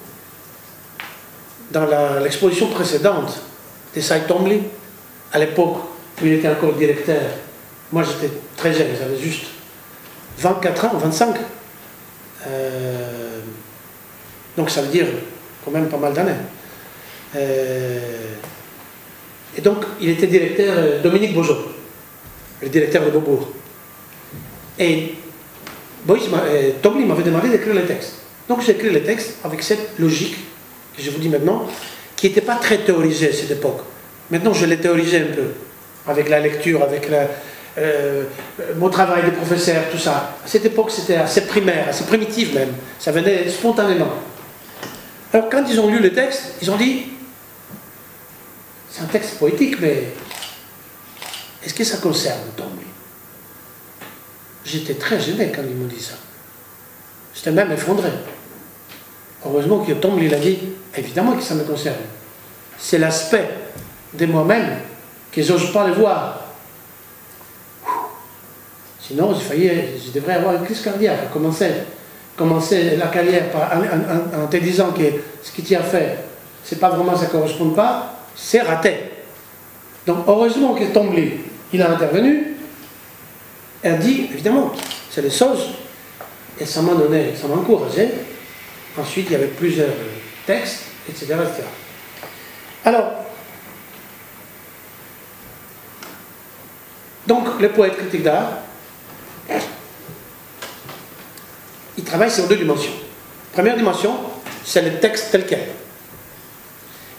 Dans l'exposition précédente de Cy Twombly, à l'époque où il était encore directeur, moi j'étais très jeune, j'avais juste vingt-quatre ans, vingt-cinq. Euh, donc ça veut dire quand même pas mal d'années. Euh, et donc il était directeur, euh, Dominique Beaujon, le directeur de Beaubourg. Et euh, Twombly m'avait demandé d'écrire les textes. Donc j'ai écrit les textes avec cette logique que je vous dis maintenant, qui n'était pas très théorisée à cette époque. Maintenant je l'ai théorisé un peu, avec la lecture, avec la, euh, mon travail de professeur, tout ça. À cette époque c'était assez primaire, assez primitif même, ça venait spontanément. Alors quand ils ont lu le texte, ils ont dit, c'est un texte poétique, mais est-ce que ça concerne Twombly? J'étais très gêné quand ils m'ont dit ça. J'étais même effondré. Heureusement que Twombly l'a dit, évidemment que ça me concerne. C'est l'aspect de moi-même que je n'ose pas le voir. Sinon, je, faillis, je devrais avoir une crise cardiaque. Commencer, commencer la carrière par, en, en, en te disant que ce que tu as fait, c'est pas vraiment, ça ne correspond pas, c'est raté. Donc, heureusement que Twombly, il a intervenu, et a dit, évidemment, c'est les choses, et ça m'a donné, ça m'a encouragé. Ensuite, il y avait plusieurs textes, et cetera, et cetera. Alors, donc, les poètes critiques d'art, ils travaillent sur deux dimensions. Première dimension, c'est le texte tel quel.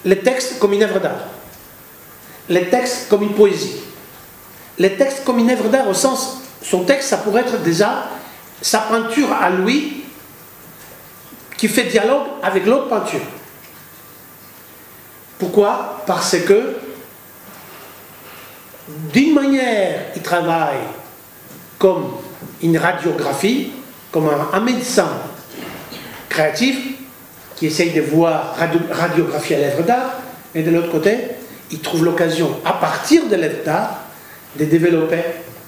les textes comme une œuvre d'art, les textes comme une poésie, les textes comme une œuvre d'art au sens, son texte, ça pourrait être déjà sa peinture à lui qui fait dialogue avec l'autre peinture. Pourquoi? Parce que d'une manière, il travaille comme une radiographie, comme un, un médecin créatif qui essaye de voir radio, radiographier l'œuvre d'art, et de l'autre côté, il trouve l'occasion, à partir de l'œuvre d'art, de développer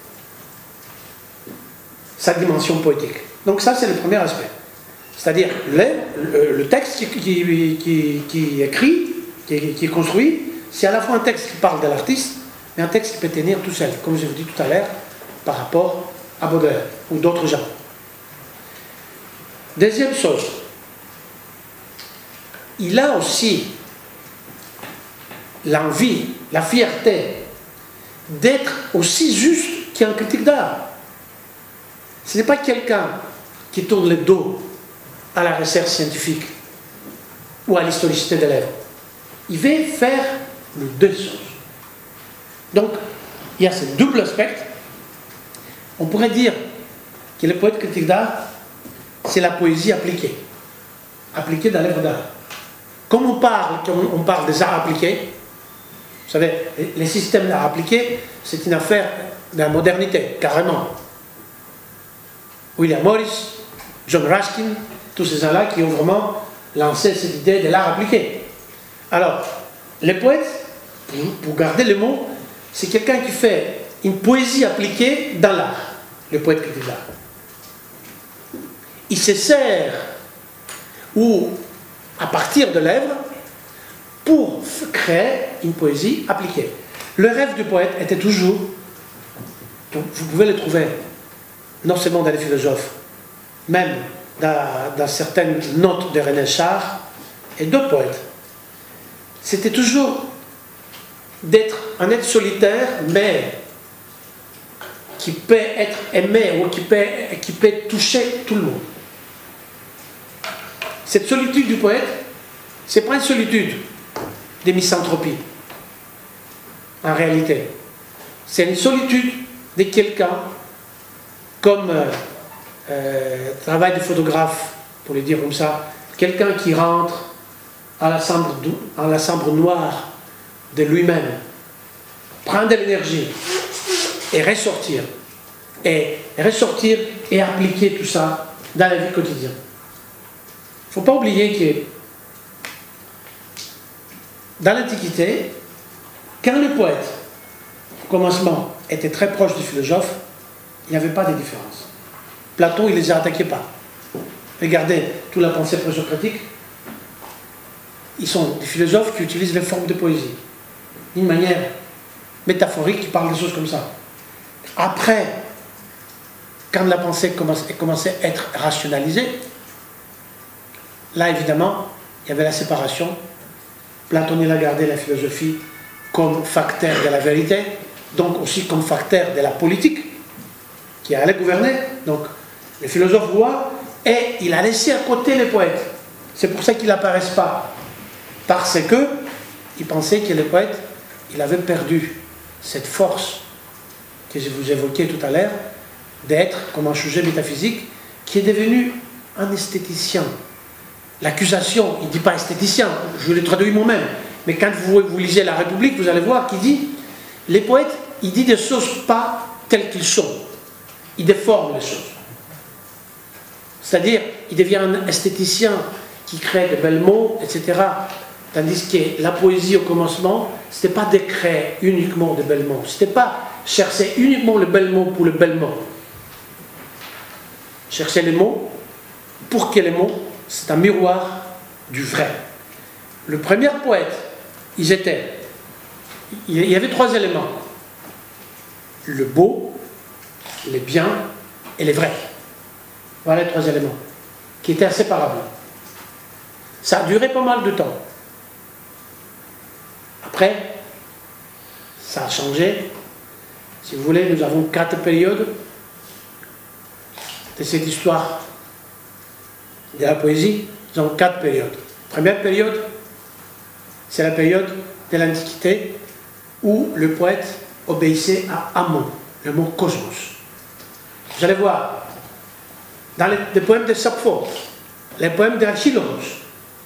sa dimension poétique. Donc ça, c'est le premier aspect. C'est-à-dire le, le texte qui, qui, qui, qui écrit, qui, qui est construit, c'est à la fois un texte qui parle de l'artiste, mais un texte qui peut tenir tout seul, comme je vous dis tout à l'heure, par rapport à Baudelaire ou d'autres gens. Deuxième chose, il a aussi l'envie, la fierté d'être aussi juste qu'un critique d'art. Ce n'est pas quelqu'un qui tourne le dos à la recherche scientifique ou à l'historicité de l'œuvre. Il veut faire les deux choses. Donc, il y a ce double aspect. On pourrait dire que le poète critique d'art, c'est la poésie appliquée. Appliquée dans l'œuvre d'art. Comme on parle, comme on parle des arts appliqués, vous savez, les systèmes d'art appliqués, c'est une affaire de la modernité, carrément. William Morris, John Ruskin, tous ces gens-là qui ont vraiment lancé cette idée de l'art appliqué. Alors, le poète, pour garder le mot, c'est quelqu'un qui fait une poésie appliquée dans l'art, le poète critique d'art. Il se sert, ou à partir de l'œuvre, pour créer une poésie appliquée. Le rêve du poète était toujours, vous pouvez le trouver, non seulement dans les philosophes, même dans, dans certaines notes de René Char et d'autres poètes, c'était toujours d'être un être solitaire, mais qui peut être aimé ou qui peut, qui peut toucher tout le monde. Cette solitude du poète, ce n'est pas une solitude de misanthropie, en réalité. C'est une solitude de quelqu'un, comme euh, euh, travail de photographe, pour le dire comme ça, quelqu'un qui rentre à la chambre, à la chambre noire de lui-même, prendre de l'énergie et ressortir. Et ressortir et appliquer tout ça dans la vie quotidienne. Il ne faut pas oublier que dans l'Antiquité, quand le poète, au commencement, était très proche du philosophe, il n'y avait pas de différence. Platon, il ne les attaquait pas. Regardez toute la pensée présocratique. Ils sont des philosophes qui utilisent les formes de poésie. D'une manière métaphorique qui parle des choses comme ça. Après, quand la pensée commençait à être rationalisée, là évidemment, il y avait la séparation. Platon il a gardé la philosophie comme facteur de la vérité, donc aussi comme facteur de la politique, qui allait gouverner. Donc, les philosophes voient, et il a laissé à côté les poètes. C'est pour ça qu'ils n'apparaissent pas. Parce que il pensait que le poète, il avait perdu cette force que je vous évoquais tout à l'heure, d'être comme un sujet métaphysique qui est devenu un esthéticien. L'accusation, il ne dit pas esthéticien, je l'ai traduit moi-même, mais quand vous, vous lisez La République, vous allez voir qu'il dit, les poètes, ils disent des choses pas telles qu'ils sont, ils déforment les choses. C'est-à-dire, il devient un esthéticien qui crée de belles mots, et cetera. Tandis que la poésie au commencement, ce n'était pas de créer uniquement de belles mots, ce n'était pas chercher uniquement le bel mot pour le bel mot. Chercher les mots pour que les mots, c'est un miroir du vrai. Le premier poète, ils étaient, il y avait trois éléments. Le beau, le bien et le vrai. Voilà les trois éléments, qui étaient inséparables. Ça a duré pas mal de temps. Après, ça a changé. Si vous voulez, nous avons quatre périodes de cette histoire de la poésie. Nous avons quatre périodes. Première période, c'est la période de l'Antiquité où le poète obéissait à un mot, le mot cosmos. Vous allez voir, dans les, les poèmes de Sappho, les poèmes d'Archilochos,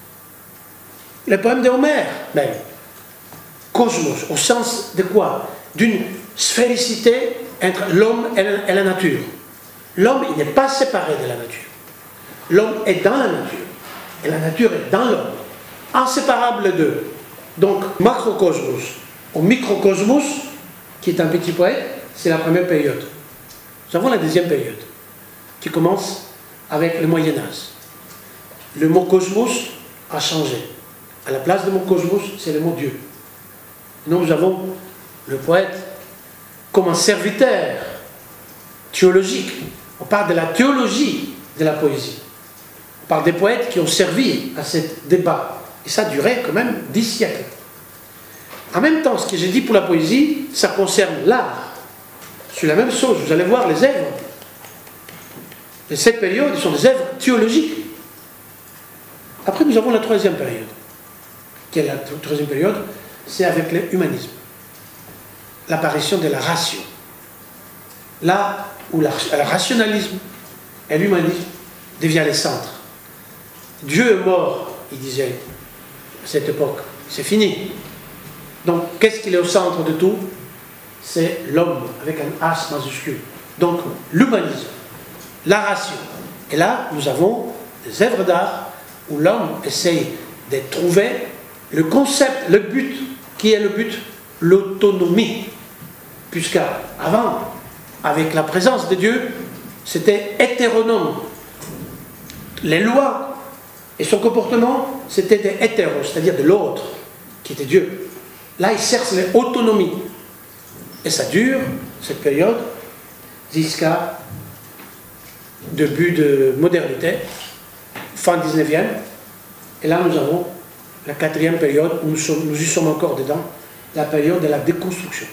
les poèmes d'Homère, même, cosmos, au sens de quoi? D'une sphéricité entre l'homme et, et la nature. L'homme, il n'est pas séparé de la nature. L'homme est dans la nature, et la nature est dans l'homme, inséparable d'eux. Donc, macrocosmos au microcosmos, qui est un petit poète, c'est la première période. Nous avons la deuxième période, qui commence avec le Moyen-Âge. Le mot cosmos a changé. À la place du mot cosmos, c'est le mot Dieu. Nous avons le poète comme un serviteur théologique. On parle de la théologie de la poésie. On parle des poètes qui ont servi à ce débat. Et ça a duré quand même dix siècles. En même temps, ce que j'ai dit pour la poésie, ça concerne l'art. C'est la même chose. Vous allez voir les œuvres. Et cette période, ce sont des œuvres théologiques. Après, nous avons la troisième période. Quelle est la troisième période? C'est avec l'humanisme. L'apparition de la ratio. Là où la, le rationalisme et l'humanisme deviennent les centres. Dieu est mort, il disait à cette époque. C'est fini. Donc, qu'est-ce qu'il est au centre de tout? C'est l'homme, avec un H majuscule. Donc, l'humanisme, la ratio. Et là, nous avons des œuvres d'art où l'homme essaye de trouver le concept, le but. Qui est le but? L'autonomie. Puisqu'avant, avec la présence de Dieu, c'était hétéronome. Les lois et son comportement, c'était des hétéros, c'est-à-dire de l'autre, qui était Dieu. Là, il cherche l'autonomie. Et ça dure, cette période, jusqu'à début de modernité, fin dix-neuvième. Et là, nous avons la quatrième période, nous, sommes, nous y sommes encore dedans, la période de la déconstruction.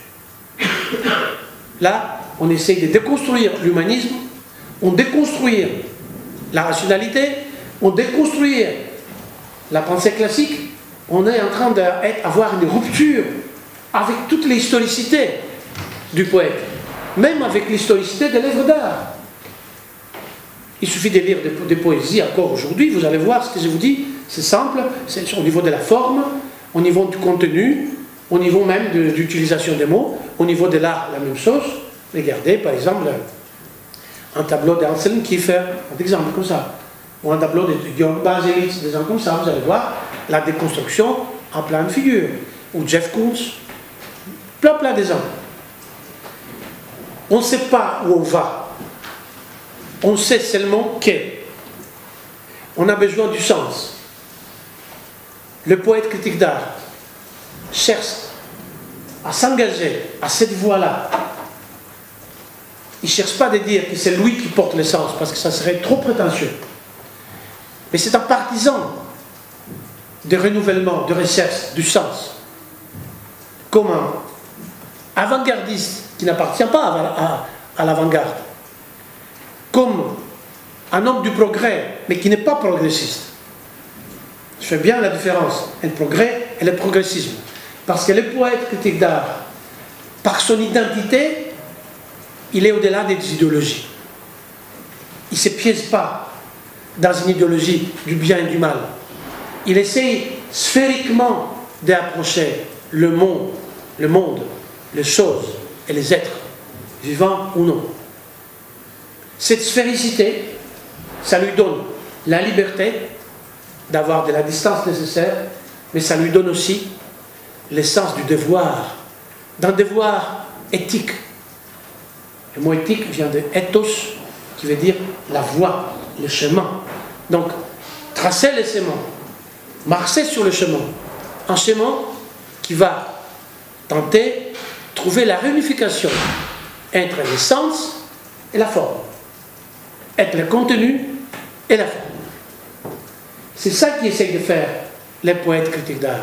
Là, on essaye de déconstruire l'humanisme, on déconstruire la rationalité, on déconstruire la pensée classique. On est en train d'avoir une rupture avec toute l'historicité du poète, même avec l'historicité de l'œuvre d'art. Il suffit de lire des, des poésies encore aujourd'hui, vous allez voir ce que je vous dis, c'est simple, c'est au niveau de la forme, au niveau du contenu, au niveau même de l'utilisation des mots, au niveau de l'art, la même chose. Regardez, par exemple, un tableau d'Anselm Kiefer, un exemple comme ça, ou un tableau de Georg Baselitz, des gens comme ça, vous allez voir la déconstruction en plein de figure, ou Jeff Koons, plein plein d'exemples. On ne sait pas où on va, on sait seulement que on a besoin du sens. Le poète critique d'art cherche à s'engager à cette voie-là. Il ne cherche pas à dire que c'est lui qui porte le sens, parce que ça serait trop prétentieux. Mais c'est un partisan de renouvellement, de recherche, du sens. Comme un avant-gardiste qui n'appartient pas à, à, à l'avant-garde. Comme un homme du progrès, mais qui n'est pas progressiste. Je fais bien la différence entre le progrès et le progressisme. Parce que le poète critique d'art, par son identité, il est au-delà des idéologies. Il ne se piège pas dans une idéologie du bien et du mal. Il essaye sphériquement d'approcher le monde, le monde, les choses et les êtres, vivants ou non. Cette sphéricité, ça lui donne la liberté d'avoir de la distance nécessaire, mais ça lui donne aussi le sens du devoir, d'un devoir éthique. Le mot éthique vient de ethos, qui veut dire la voie, le chemin. Donc, tracer le chemin, marcher sur le chemin, un chemin qui va tenter de trouver la réunification entre le sens et la forme, entre le contenu et la forme. C'est ça qu'essayent de faire les poètes critiques d'art.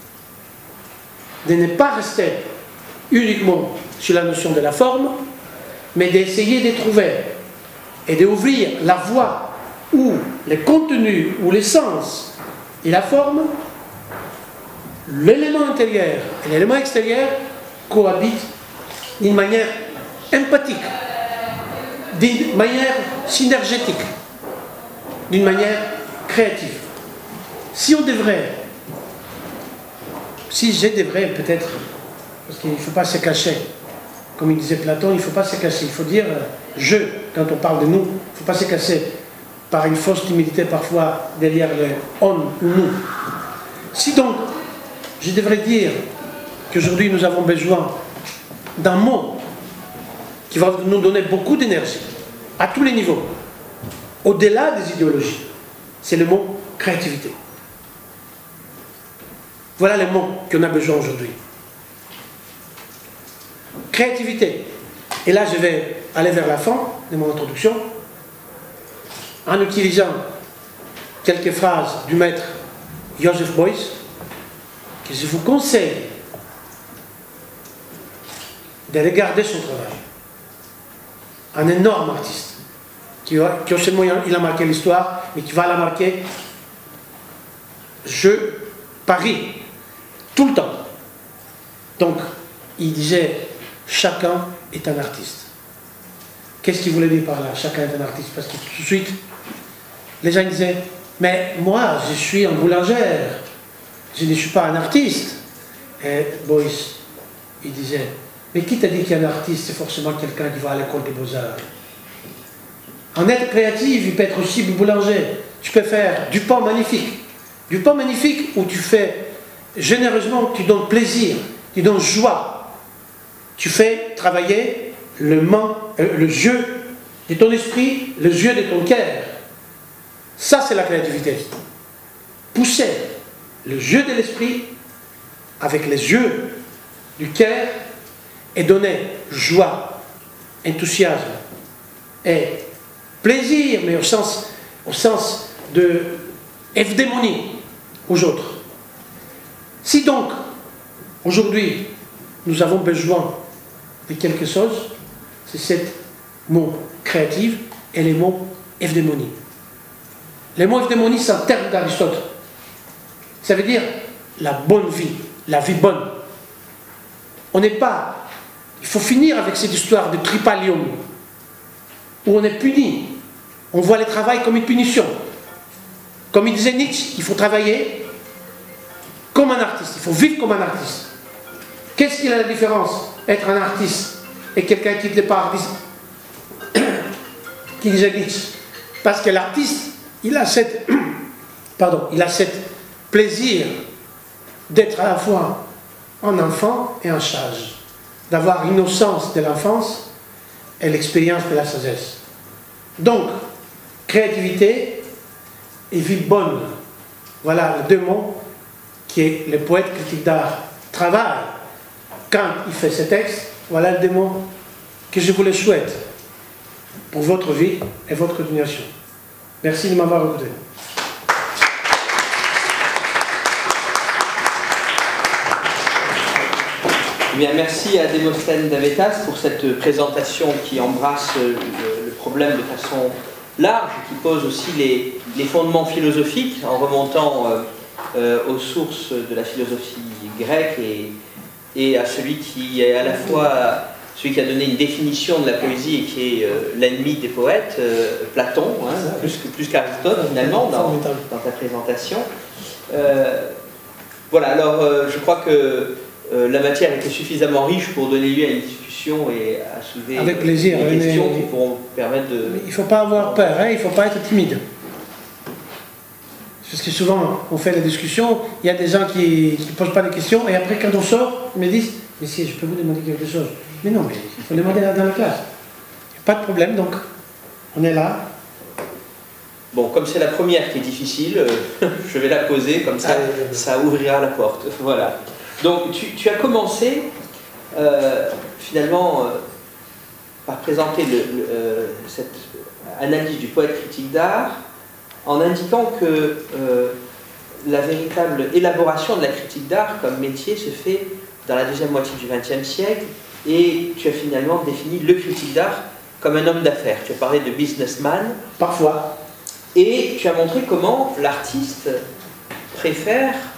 De ne pas rester uniquement sur la notion de la forme, mais d'essayer de trouver et d'ouvrir la voie où le contenu, où l'essence et la forme l'élément intérieur et l'élément extérieur cohabitent d'une manière empathique, d'une manière synergétique, d'une manière créative. Si on devrait, si je devrais peut-être, parce qu'il ne faut pas se cacher, comme il disait Platon, il ne faut pas se cacher, il faut dire euh, je, quand on parle de nous, il ne faut pas se cacher par une fausse timidité parfois derrière le on ou nous. Si donc, je devrais dire qu'aujourd'hui nous avons besoin d'un mot qui va nous donner beaucoup d'énergie, à tous les niveaux, au-delà des idéologies, c'est le mot créativité. Voilà les mots qu'on a besoin aujourd'hui. Créativité. Et là, je vais aller vers la fin de mon introduction en utilisant quelques phrases du maître Joseph Beuys, que je vous conseille de regarder son travail. Un énorme artiste, qui, qui au seulement il a marqué l'histoire, mais qui va la marquer, je parie, tout le temps. Donc, il disait, chacun est un artiste. Qu'est-ce qu'il voulait dire par là, chacun est un artiste? Parce que tout de suite, les gens disaient, mais moi, je suis un boulangère, je ne suis pas un artiste. Et Beuys, il disait, mais qui t'a dit qu'un artiste, c'est forcément quelqu'un qui va à l'école des beaux-arts? En être créatif, il peut être aussi boulanger. Tu peux faire du pain magnifique. Du pain magnifique où tu fais généreusement, tu donnes plaisir, tu donnes joie. Tu fais travailler le, main, euh, le jeu de ton esprit, le jeu de ton cœur. Ça, c'est la créativité. Pousser le jeu de l'esprit avec les yeux du cœur et donner joie, enthousiasme et plaisir, mais au sens, au sens de eudaimonie aux autres. Si donc, aujourd'hui, nous avons besoin de quelque chose, c'est cet mot créatif et les mots eudaimonie. Les mots eudaimonie, c'est un terme d'Aristote. Ça veut dire la bonne vie, la vie bonne. On n'est pas... Il faut finir avec cette histoire de tripalium, où on est puni. On voit le travail comme une punition. Comme il disait Nietzsche, il faut travailler comme un artiste, il faut vivre comme un artiste. Qu'est-ce qu'il y a la différence être un artiste et quelqu'un qui n'est pas artiste? Qui disait Nietzsche? Parce que l'artiste, il a cette, pardon, il a cet plaisir d'être à la fois un enfant et un sage, d'avoir l'innocence de l'enfance et l'expérience de la sagesse. Donc, créativité et vie bonne, voilà les deux mots que le poète critique d'art travaille quand il fait ce texte. Voilà les deux mots que je vous les souhaite pour votre vie et votre continuation. Merci de m'avoir écouté. Eh bien, merci à Démosthène d'Avétas pour cette présentation qui embrasse le, le problème de façon large, qui pose aussi les, les fondements philosophiques en remontant euh, euh, aux sources de la philosophie grecque et, et à celui qui est à la fois celui qui a donné une définition de la poésie et qui est euh, l'ennemi des poètes, euh, Platon, hein, plus, plus qu'Aristote finalement dans, dans ta présentation. Euh, voilà, alors euh, je crois que Euh, la matière était suffisamment riche pour donner lieu à une discussion et à soulever avec plaisir, des questions mais, qui pourront permettre de... Il ne faut pas avoir peur, hein, il ne faut pas être timide. Parce que souvent, on fait la discussion, il y a des gens qui ne posent pas de questions, et après, quand on sort, ils me disent « Mais si, je peux vous demander quelque chose ?» Mais non, mais il faut demander dans la classe. Il n'y a pas de problème, donc on est là. Bon, comme c'est la première qui est difficile, euh, je vais la poser, comme ça, Allez, ça ouvrira la porte. Voilà. Donc, tu, tu as commencé, euh, finalement, euh, par présenter le, le, euh, cette analyse du poète critique d'art en indiquant que euh, la véritable élaboration de la critique d'art comme métier se fait dans la deuxième moitié du vingtième siècle, et tu as finalement défini le critique d'art comme un homme d'affaires. Tu as parlé de businessman. Parfois. Et tu as montré comment l'artiste préfère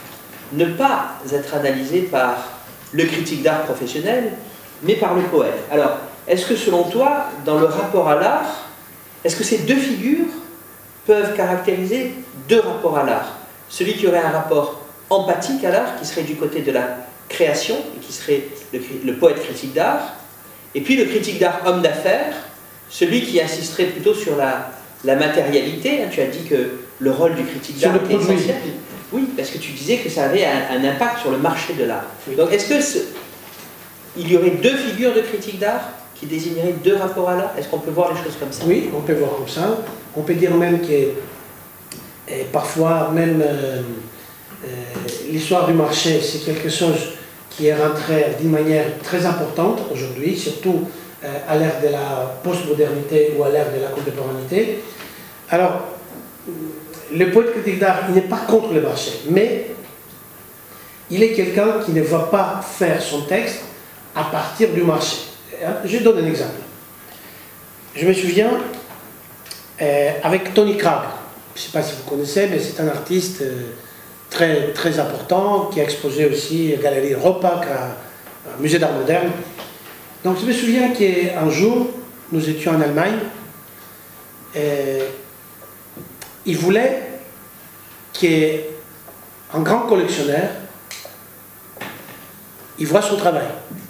ne pas être analysé par le critique d'art professionnel, mais par le poète. Alors, est-ce que selon toi, dans le rapport à l'art, est-ce que ces deux figures peuvent caractériser deux rapports à l'art? Celui qui aurait un rapport empathique à l'art, qui serait du côté de la création, et qui serait le, le poète critique d'art, et puis le critique d'art homme d'affaires, celui qui insisterait plutôt sur la, la matérialité. Tu as dit que le rôle du critique d'art était essentiel. Oui, parce que tu disais que ça avait un, un impact sur le marché de l'art. Oui. Donc est-ce que ce, il y aurait deux figures de critique d'art qui désigneraient deux rapports à l'art? Est-ce qu'on peut voir les choses comme ça? Oui, on peut voir comme ça. On peut dire même que et parfois même euh, euh, l'histoire du marché, c'est quelque chose qui est rentré d'une manière très importante aujourd'hui, surtout euh, à l'ère de la postmodernité ou à l'ère de la contemporanéité. Alors, le poète critique d'art, il n'est pas contre le marché, mais il est quelqu'un qui ne va pas faire son texte à partir du marché. Je donne un exemple. Je me souviens euh, avec Tony Cragg. Je ne sais pas si vous connaissez, mais c'est un artiste euh, très, très important qui a exposé aussi à la Galerie Europa, au Musée d'art moderne. Donc je me souviens qu'un jour, nous étions en Allemagne, et il voulait qu'un grand collectionneur, il voit son travail.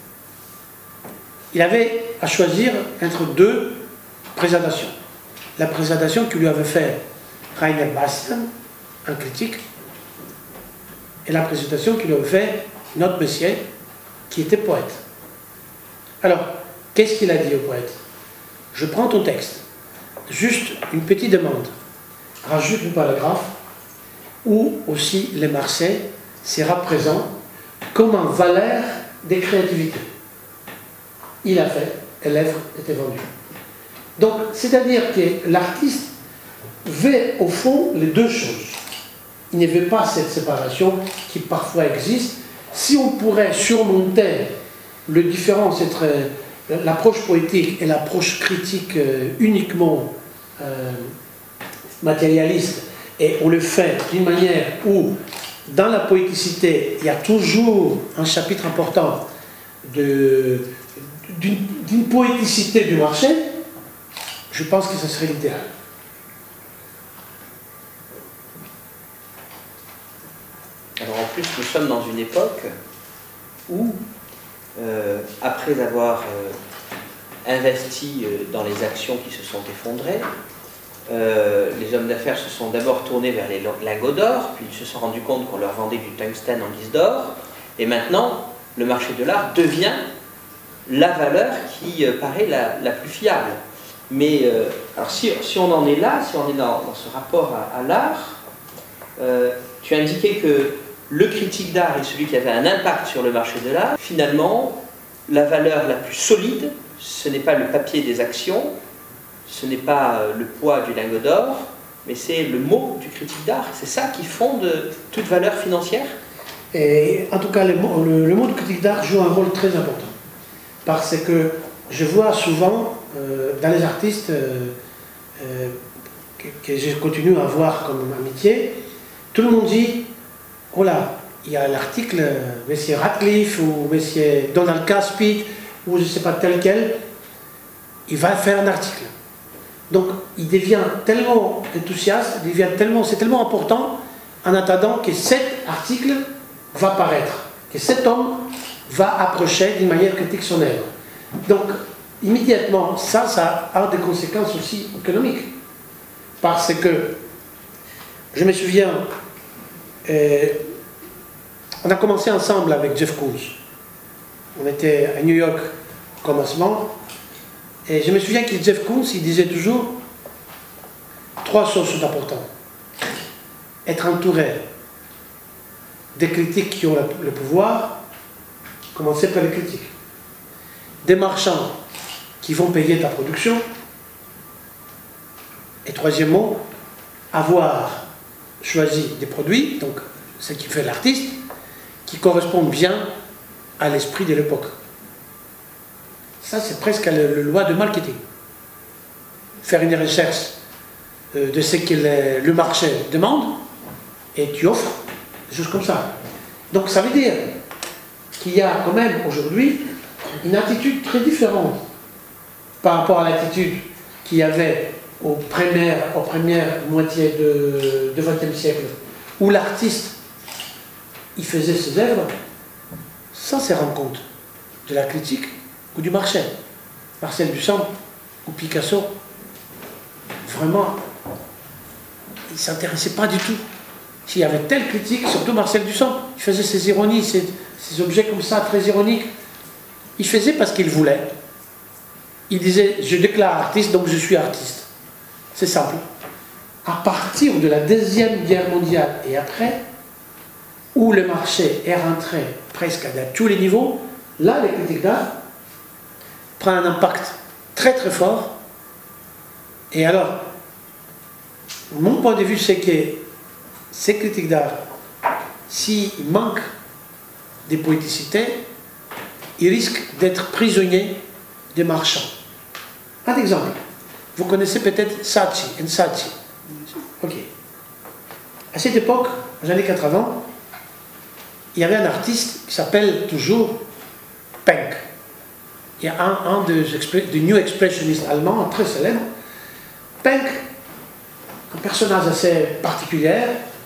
Il avait à choisir entre deux présentations. La présentation que lui avait fait Rainer Bastian, un critique, et la présentation que lui avait fait notre monsieur, qui était poète. Alors, qu'est-ce qu'il a dit au poète? Je prends ton texte, juste une petite demande, rajoute un paragraphe, où aussi le marché sera présent comme un valeur des créativités. Il a fait, et l'œuvre était vendue. Donc, c'est-à-dire que l'artiste veut au fond les deux choses. Il ne veut pas cette séparation qui parfois existe. Si on pourrait surmonter le différence entre l'approche poétique et l'approche critique uniquement euh, matérialiste, et on le fait d'une manière où, dans la poéticité, il y a toujours un chapitre important de, d'une, d'une poéticité du marché, je pense que ce serait l'idéal. Alors en plus, nous sommes dans une époque où, euh, après avoir euh, investi euh, dans les actions qui se sont effondrées, euh, les hommes d'affaires se sont d'abord tournés vers les lingots d'or, puis ils se sont rendus compte qu'on leur vendait du tungstène en guise d'or, et maintenant, le marché de l'art devient la valeur qui euh, paraît la, la plus fiable. Mais euh, alors si, si on en est là, si on est dans, dans ce rapport à, à l'art, euh, tu as indiqué que le critique d'art est celui qui avait un impact sur le marché de l'art. Finalement, la valeur la plus solide, ce n'est pas le papier des actions, ce n'est pas le poids du lingot d'or, mais c'est le mot du critique d'art. C'est ça qui fonde toute valeur financière? Et en tout cas, le mot, le, le mot de critique d'art joue un rôle très important. Parce que je vois souvent, euh, dans les artistes euh, euh, que, que je continue à voir comme amitié, tout le monde dit, oh là, il y a l'article, M. Radcliffe ou M. Donald Caspit, ou je ne sais pas tel quel, il va faire un article. Donc, il devient tellement enthousiaste, il devient tellement, c'est tellement important, en attendant que cet article va paraître, que cet homme va approcher d'une manière critique son œuvre. Donc, immédiatement, ça, ça a des conséquences aussi économiques. Parce que, je me souviens, euh, on a commencé ensemble avec Jeff Koons. On était à New York au commencement. Et je me souviens que Jeff Koons, il disait toujours trois choses sont importantes. Être entouré des critiques qui ont le pouvoir, commencer par les critiques. Des marchands qui vont payer ta production. Et troisièmement, avoir choisi des produits, donc ce qui fait l'artiste, qui correspondent bien à l'esprit de l'époque. Ça, c'est presque la loi de marketing. Faire une recherche de ce que le marché demande, et tu offres des choses comme ça. Donc ça veut dire qu'il y a quand même aujourd'hui une attitude très différente par rapport à l'attitude qu'il y avait aux premières, aux premières moitiés de, de vingtième siècle, où l'artiste, il faisait ses œuvres sans se rendre compte de la critique ou du marché. Marcel Duchamp ou Picasso, vraiment, il ne s'intéressait pas du tout. S'il y avait telle critique, surtout Marcel Duchamp, il faisait ses ironies, ses, ses objets comme ça, très ironiques. Il faisait parce qu'il voulait. Il disait, je déclare artiste, donc je suis artiste. C'est simple. À partir de la Deuxième Guerre mondiale et après, où le marché est rentré presque à tous les niveaux, là, les critiques d'art prennent un impact très très fort. Et alors, mon point de vue, c'est que ces critiques d'art, s'il manque de poéticité, ils risquent d'être prisonniers des marchands. Un exemple, vous connaissez peut-être Saatchi, Saatchi. Ok. À cette époque, dans les années quatre-vingt, il y avait un artiste qui s'appelle toujours Penck. Il y a un, un des, des New Expressionistes allemands, très célèbre. Penck, un personnage assez particulier,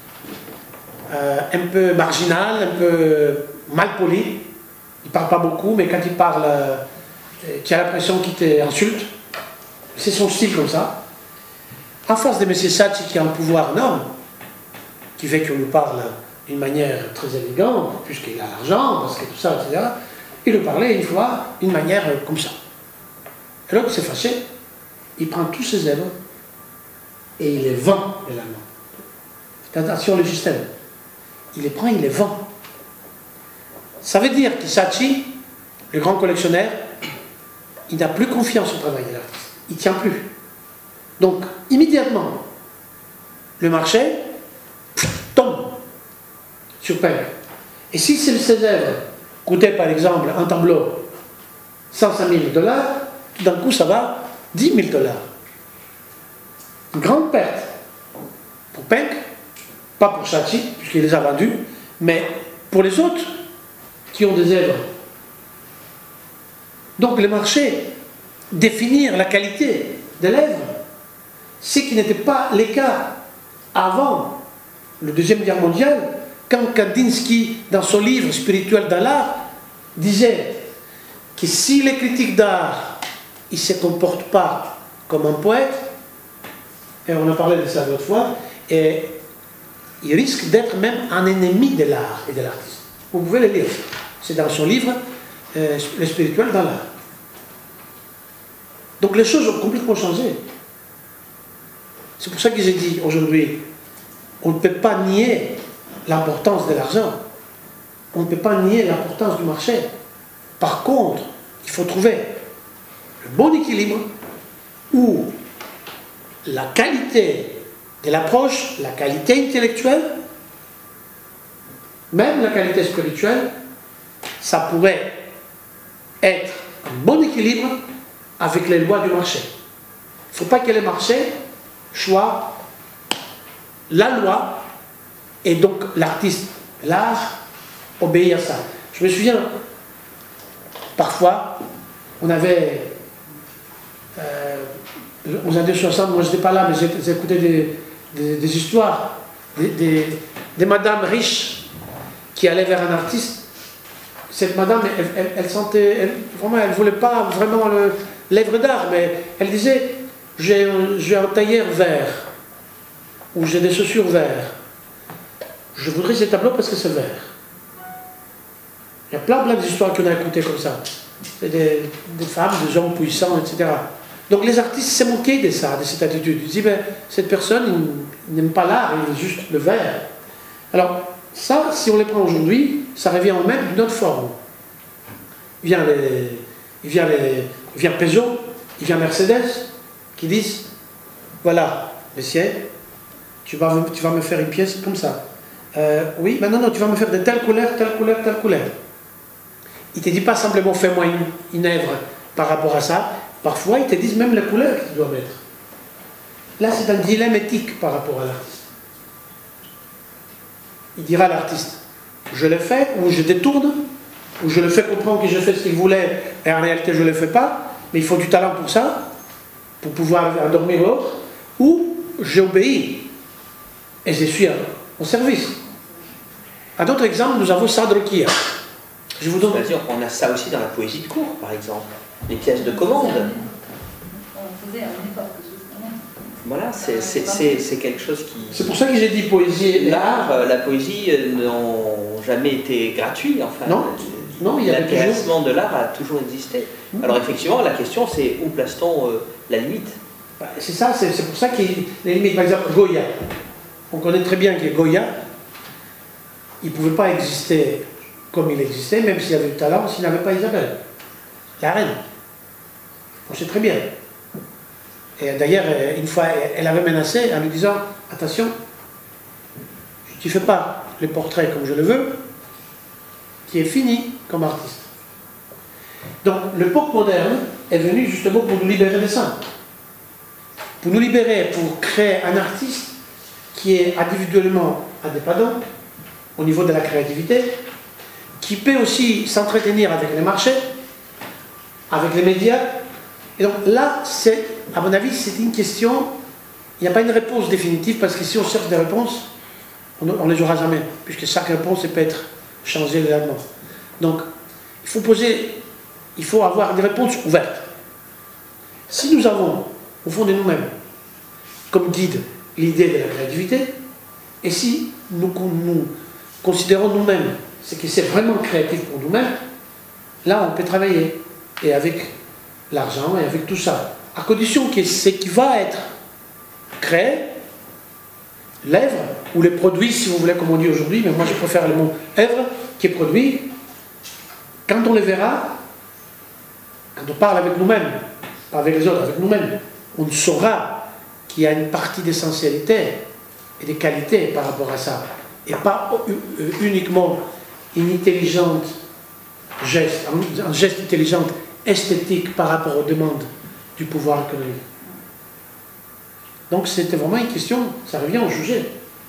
euh, un peu marginal, un peu mal poli. Il ne parle pas beaucoup, mais quand il parle, euh, tu as l'impression qu'il t'insulte. C'est son style comme ça. En face de M. Saatchi, qui a un pouvoir énorme, qui fait qu'on lui parle d'une manière très élégante, puisqu'il a l'argent, parce que tout ça, et cetera, il lui parlait une fois d'une manière comme ça. Et l'autre s'est fâché, il prend tous ses œuvres et il les vend, les Allemands. Faites attention au système. Il les prend, il les vend. Ça veut dire que Saatchi, le grand collectionneur, il n'a plus confiance au travail de l'artiste. Il ne tient plus. Donc, immédiatement, le marché tombe sur Penck. Et si ces œuvres coûtaient, par exemple, un tableau cent cinq mille dollars, tout d'un coup, ça va dix mille dollars. Une grande perte pour Penck, pas pour Saatchi, puisqu'il les a vendus, mais pour les autres qui ont des œuvres. Donc le marché, définir la qualité de l'œuvre, ce qui n'était pas le cas avant la Deuxième Guerre mondiale, quand Kandinsky, dans son livre Spirituel dans l'art, disait que si les critiques d'art ne se comportent pas comme un poète, et on a parlé de ça l'autre fois, et il risque d'être même un ennemi de l'art et de l'artiste. Vous pouvez le lire. C'est dans son livre euh, Le spirituel dans l'art. Donc les choses ont complètement changé. C'est pour ça que j'ai dit aujourd'hui, on ne peut pas nier l'importance de l'argent. On ne peut pas nier l'importance du marché. Par contre, il faut trouver le bon équilibre où la qualité de l'approche, la qualité intellectuelle, même la qualité spirituelle, ça pourrait être un bon équilibre avec les lois du marché. Il ne faut pas que le marché soit la loi et donc l'artiste, l'art, obéit à ça. Je me souviens, parfois, on avait, euh, aux années soixante, moi je n'étais pas là, mais j'ai écouté des, des, des histoires, des, des, des madames riches qui allaient vers un artiste. Cette madame, elle, elle, elle sentait, elle, vraiment, elle ne voulait pas vraiment l'œuvre d'art, mais elle disait, j'ai un tailleur vert, ou j'ai des chaussures vertes. Je voudrais ces tableaux parce que c'est vert. Il y a plein, plein d'histoires qu'on a écoutées comme ça. C'est des, des femmes, des hommes puissants, et cetera. Donc les artistes s'est moqués de ça, de cette attitude. Ils disent, ben, cette personne, il n'aime pas l'art, il est juste le vert. Alors, ça, si on les prend aujourd'hui, ça revient au même d'une autre forme. Il vient, les, il, vient les, il vient Peugeot, il vient Mercedes, qui disent, voilà, monsieur, tu vas, me, tu vas me faire une pièce comme ça. Euh, oui, mais non, non, tu vas me faire de telle couleur, telle couleur, telle couleur. Il ne te dit pas simplement, fais-moi une, une œuvre par rapport à ça. Parfois, ils te disent même les couleurs que tu dois mettre. Là, c'est un dilemme éthique par rapport à l'artiste. Il dira à l'artiste, je le fais, ou je détourne, ou je le fais comprendre que je fais ce qu'il voulait, et en réalité je ne le fais pas, mais il faut du talent pour ça, pour pouvoir endormir l'autre, ou j'obéis, et je suis au service. À d'autres exemples, nous avons Sadrokia. Je vous donne... C'est-à-dire qu'on a ça aussi dans la poésie de cour, par exemple. Les pièces de commande. On faisait à une époque, justement. Voilà, c'est quelque chose qui... C'est pour ça que j'ai dit poésie. L'art, euh, la poésie euh, n'ont jamais été gratuits, enfin. Non, non, il y a l'intéressement de l'art a toujours existé. Mmh. Alors effectivement, la question c'est où place-t-on euh, la limite? Bah, c'est ça, c'est pour ça qu'il y a les limites. Par exemple, Goya. On connaît très bien que Goya, il ne pouvait pas exister comme il existait, même s'il avait du talent, s'il n'avait pas Isabelle, la reine. On sait très bien. Et d'ailleurs, une fois, elle avait menacé en lui disant, attention, tu ne fais pas le portrait comme je le veux, qui est fini comme artiste. Donc, l'époque moderne est venue justement pour nous libérer de ça. Pour nous libérer, pour créer un artiste qui est individuellement indépendant, au niveau de la créativité, qui peut aussi s'entretenir avec les marchés, avec les médias. Et donc là, c'est, à mon avis, c'est une question, il n'y a pas une réponse définitive, parce que si on cherche des réponses, on ne les aura jamais, puisque chaque réponse peut être changée légalement. Donc, il faut poser, il faut avoir des réponses ouvertes. Si nous avons, au fond de nous-mêmes, comme guide, l'idée de la créativité, et si nous, nous considérons nous-mêmes ce que c'est vraiment créatif pour nous-mêmes, là on peut travailler, et avec l'argent et avec tout ça, à condition que ce qui va être créé, l'œuvre, ou les produits, si vous voulez, comme on dit aujourd'hui, mais moi je préfère le mot œuvre, qui est produit, quand on les verra, quand on parle avec nous-mêmes, pas avec les autres, avec nous-mêmes, on saura qu'il y a une partie d'essentialité et de qualité par rapport à ça, et pas uniquement une intelligente geste, un geste intelligent esthétique par rapport aux demandes du pouvoir économique. Donc c'était vraiment une question, ça revient au sujet.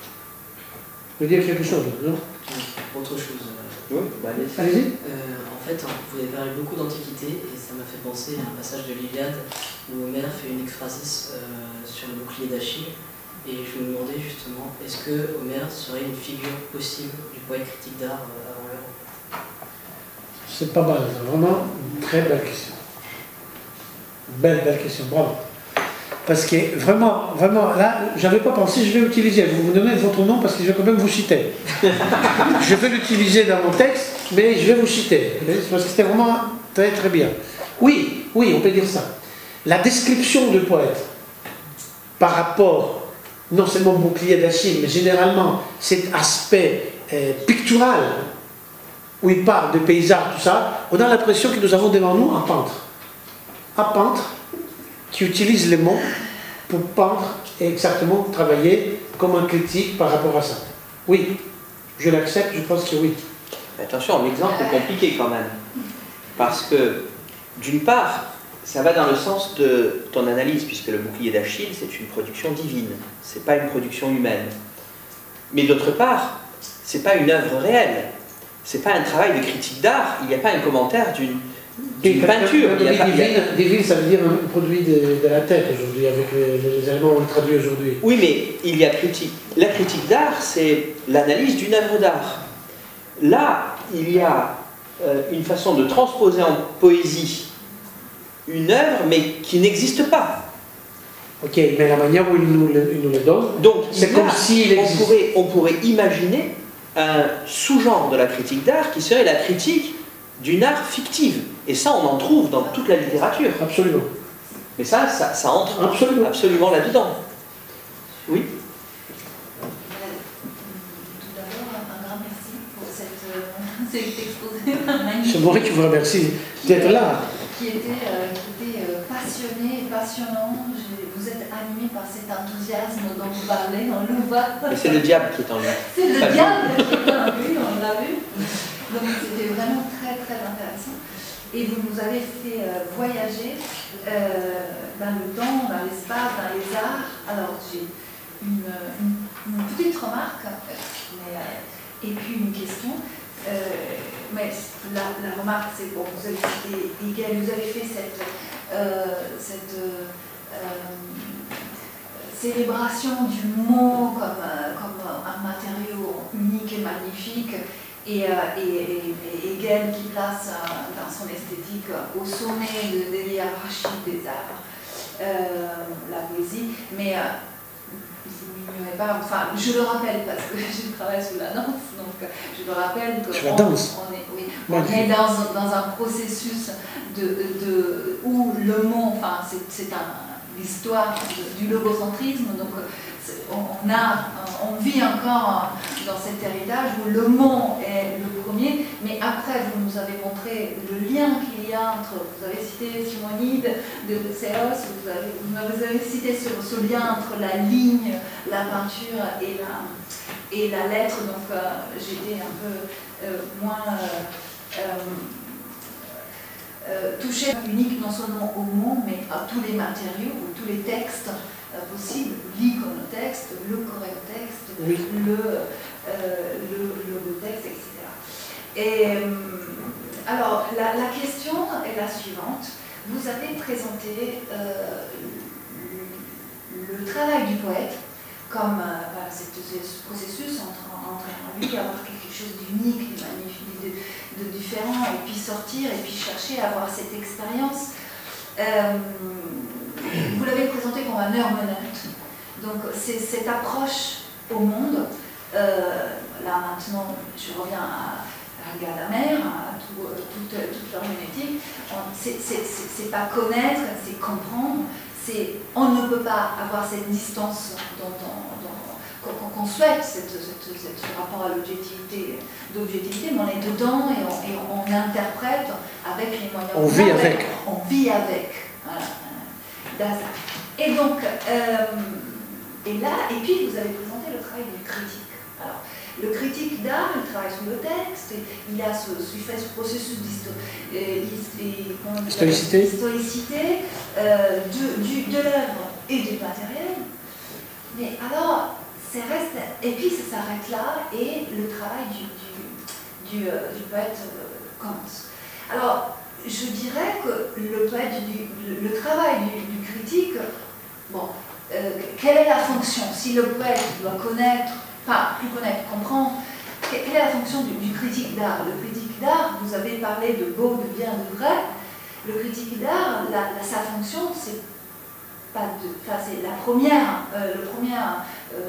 Vous voulez dire quelque chose, non? Autre chose. Oui, bah, allez-y. Euh, en fait, vous avez parlé beaucoup d'Antiquité et ça m'a fait penser à un passage de l'Iliade où Homère fait une exphrasis euh, sur le bouclier d'Achille. Et je me demandais justement, est-ce que Homère serait une figure possible du poète critique d'art euh, avant l'heure? C'est pas mal, vraiment une très belle question. Belle, belle question, bravo. Parce que vraiment, vraiment, là, j'avais pas pensé, je vais utiliser, vous me donnez votre nom parce que je vais quand même vous citer. Je vais l'utiliser dans mon texte, mais je vais vous citer, parce que c'était vraiment très très bien. Oui, oui, on peut dire ça. La description du poète, par rapport, non seulement au bouclier d'Achille, mais généralement, cet aspect euh, pictural, où il parle de paysage, tout ça, on a l'impression que nous avons devant nous un peintre. Un peintre qui utilise les mots pour peindre et exactement travailler comme un critique par rapport à ça. Oui, je l'accepte, je pense que oui. Attention, l'exemple est compliqué quand même. Parce que, d'une part, ça va dans le sens de ton analyse, puisque le bouclier d'Achille, c'est une production divine, c'est pas une production humaine. Mais d'autre part, c'est pas une œuvre réelle, c'est pas un travail de critique d'art, il n'y a pas un commentaire d'une Une peinture. Il y a pas, divine, il y a... divine, ça veut dire un produit de, de la tête aujourd'hui, avec les, les éléments on le traduit aujourd'hui. Oui, mais il y a critique. La critique d'art, c'est l'analyse d'une œuvre d'art. Là, il y a euh, une façon de transposer en poésie une œuvre, mais qui n'existe pas. Ok, mais la manière où il nous le, il nous le donne, donc c'est comme s'il on pourrait, on pourrait imaginer un sous-genre de la critique d'art qui serait la critique d'une art fictive. Et ça, on en trouve dans toute la littérature. Absolument. Mais ça, ça, ça entre absolument, absolument là-dedans. Oui. Tout d'abord, un grand merci pour cette, euh, cet exposé magnifique. C'est moi qui vous remercie d'être là. Qui était, euh, qui était euh, passionné, passionnant. Je, vous êtes animé par cet enthousiasme dont vous parlez, on le voit. C'est le diable qui est en lui. C'est le diable qui est en lui, on l'a vu. Donc c'était vraiment très très intéressant. Et vous nous avez fait euh, voyager euh, dans le temps, dans l'espace, dans les arts. Alors j'ai une, une, une petite remarque, mais euh, Et puis une question, euh, mais la, la remarque c'est bon, vous avez cité Hegel, vous avez fait cette, euh, cette euh, célébration du mot comme, comme un matériau unique et magnifique, et, et, et, et Hegel qui place dans son esthétique au sommet de, de l'hiérarchie des arts euh, la poésie, mais euh, vous n'ignorez pas, enfin je le rappelle parce que je travaille sur la danse, donc je le rappelle que sur la on, danse. on est, oui, on est dans, dans un processus de, de, où le mot, enfin c'est l'histoire du logocentrisme, donc on, a, on vit encore dans cet héritage où le mot est le premier, mais après vous nous avez montré le lien qu'il y a entre, vous avez cité Simonide de Théos, vous avez, vous avez cité ce, ce lien entre la ligne, la peinture et la, et la lettre, donc euh, j'étais un peu euh, moins euh, euh, touchée, unique non seulement au mot, mais à tous les matériaux, ou tous les textes possible, l'iconotexte, le choréotexte, oui. le, euh, le, le logotexte, et cetera. Et euh, alors, la, la question est la suivante. Vous avez présenté euh, le, le travail du poète comme euh, voilà, ce processus entre, entre lui avoir quelque chose d'unique, de magnifique, de, de différent, et puis sortir, et puis chercher à avoir cette expérience. Euh, Vous l'avez présenté comme un hermeneute, donc c'est cette approche au monde. Euh, là maintenant, je reviens à, à Gadamer, à tout, toute, toute l'herméneutique. C'est pas connaître, c'est comprendre. On ne peut pas avoir cette distance dont on, qu'on souhaite, cette, cette, cette, ce rapport à l'objectivité, d'objectivité, mais on est dedans et on, et on interprète avec les moyens. On vit avec. On vit avec. Voilà. Et donc, euh, et là, et puis vous avez présenté le travail du critique. Alors, le critique d'art, il travaille sur le texte, il a ce, il fait ce processus d'historicité euh, de, du, de l'œuvre et du matériel. Mais alors, ça reste, et puis ça s'arrête là, et le travail du, du, du, du poète euh, commence. Alors, je dirais que le, poète du, le, le travail du, du critique, bon, euh, quelle est la fonction? Si le poète doit connaître, pas plus connaître, comprendre, quelle est la fonction du, du critique d'art? Le critique d'art, vous avez parlé de beau, de bien, de vrai. Le critique d'art, la, la, sa fonction, c'est pas de, enfin, c'est la première, euh, la première euh,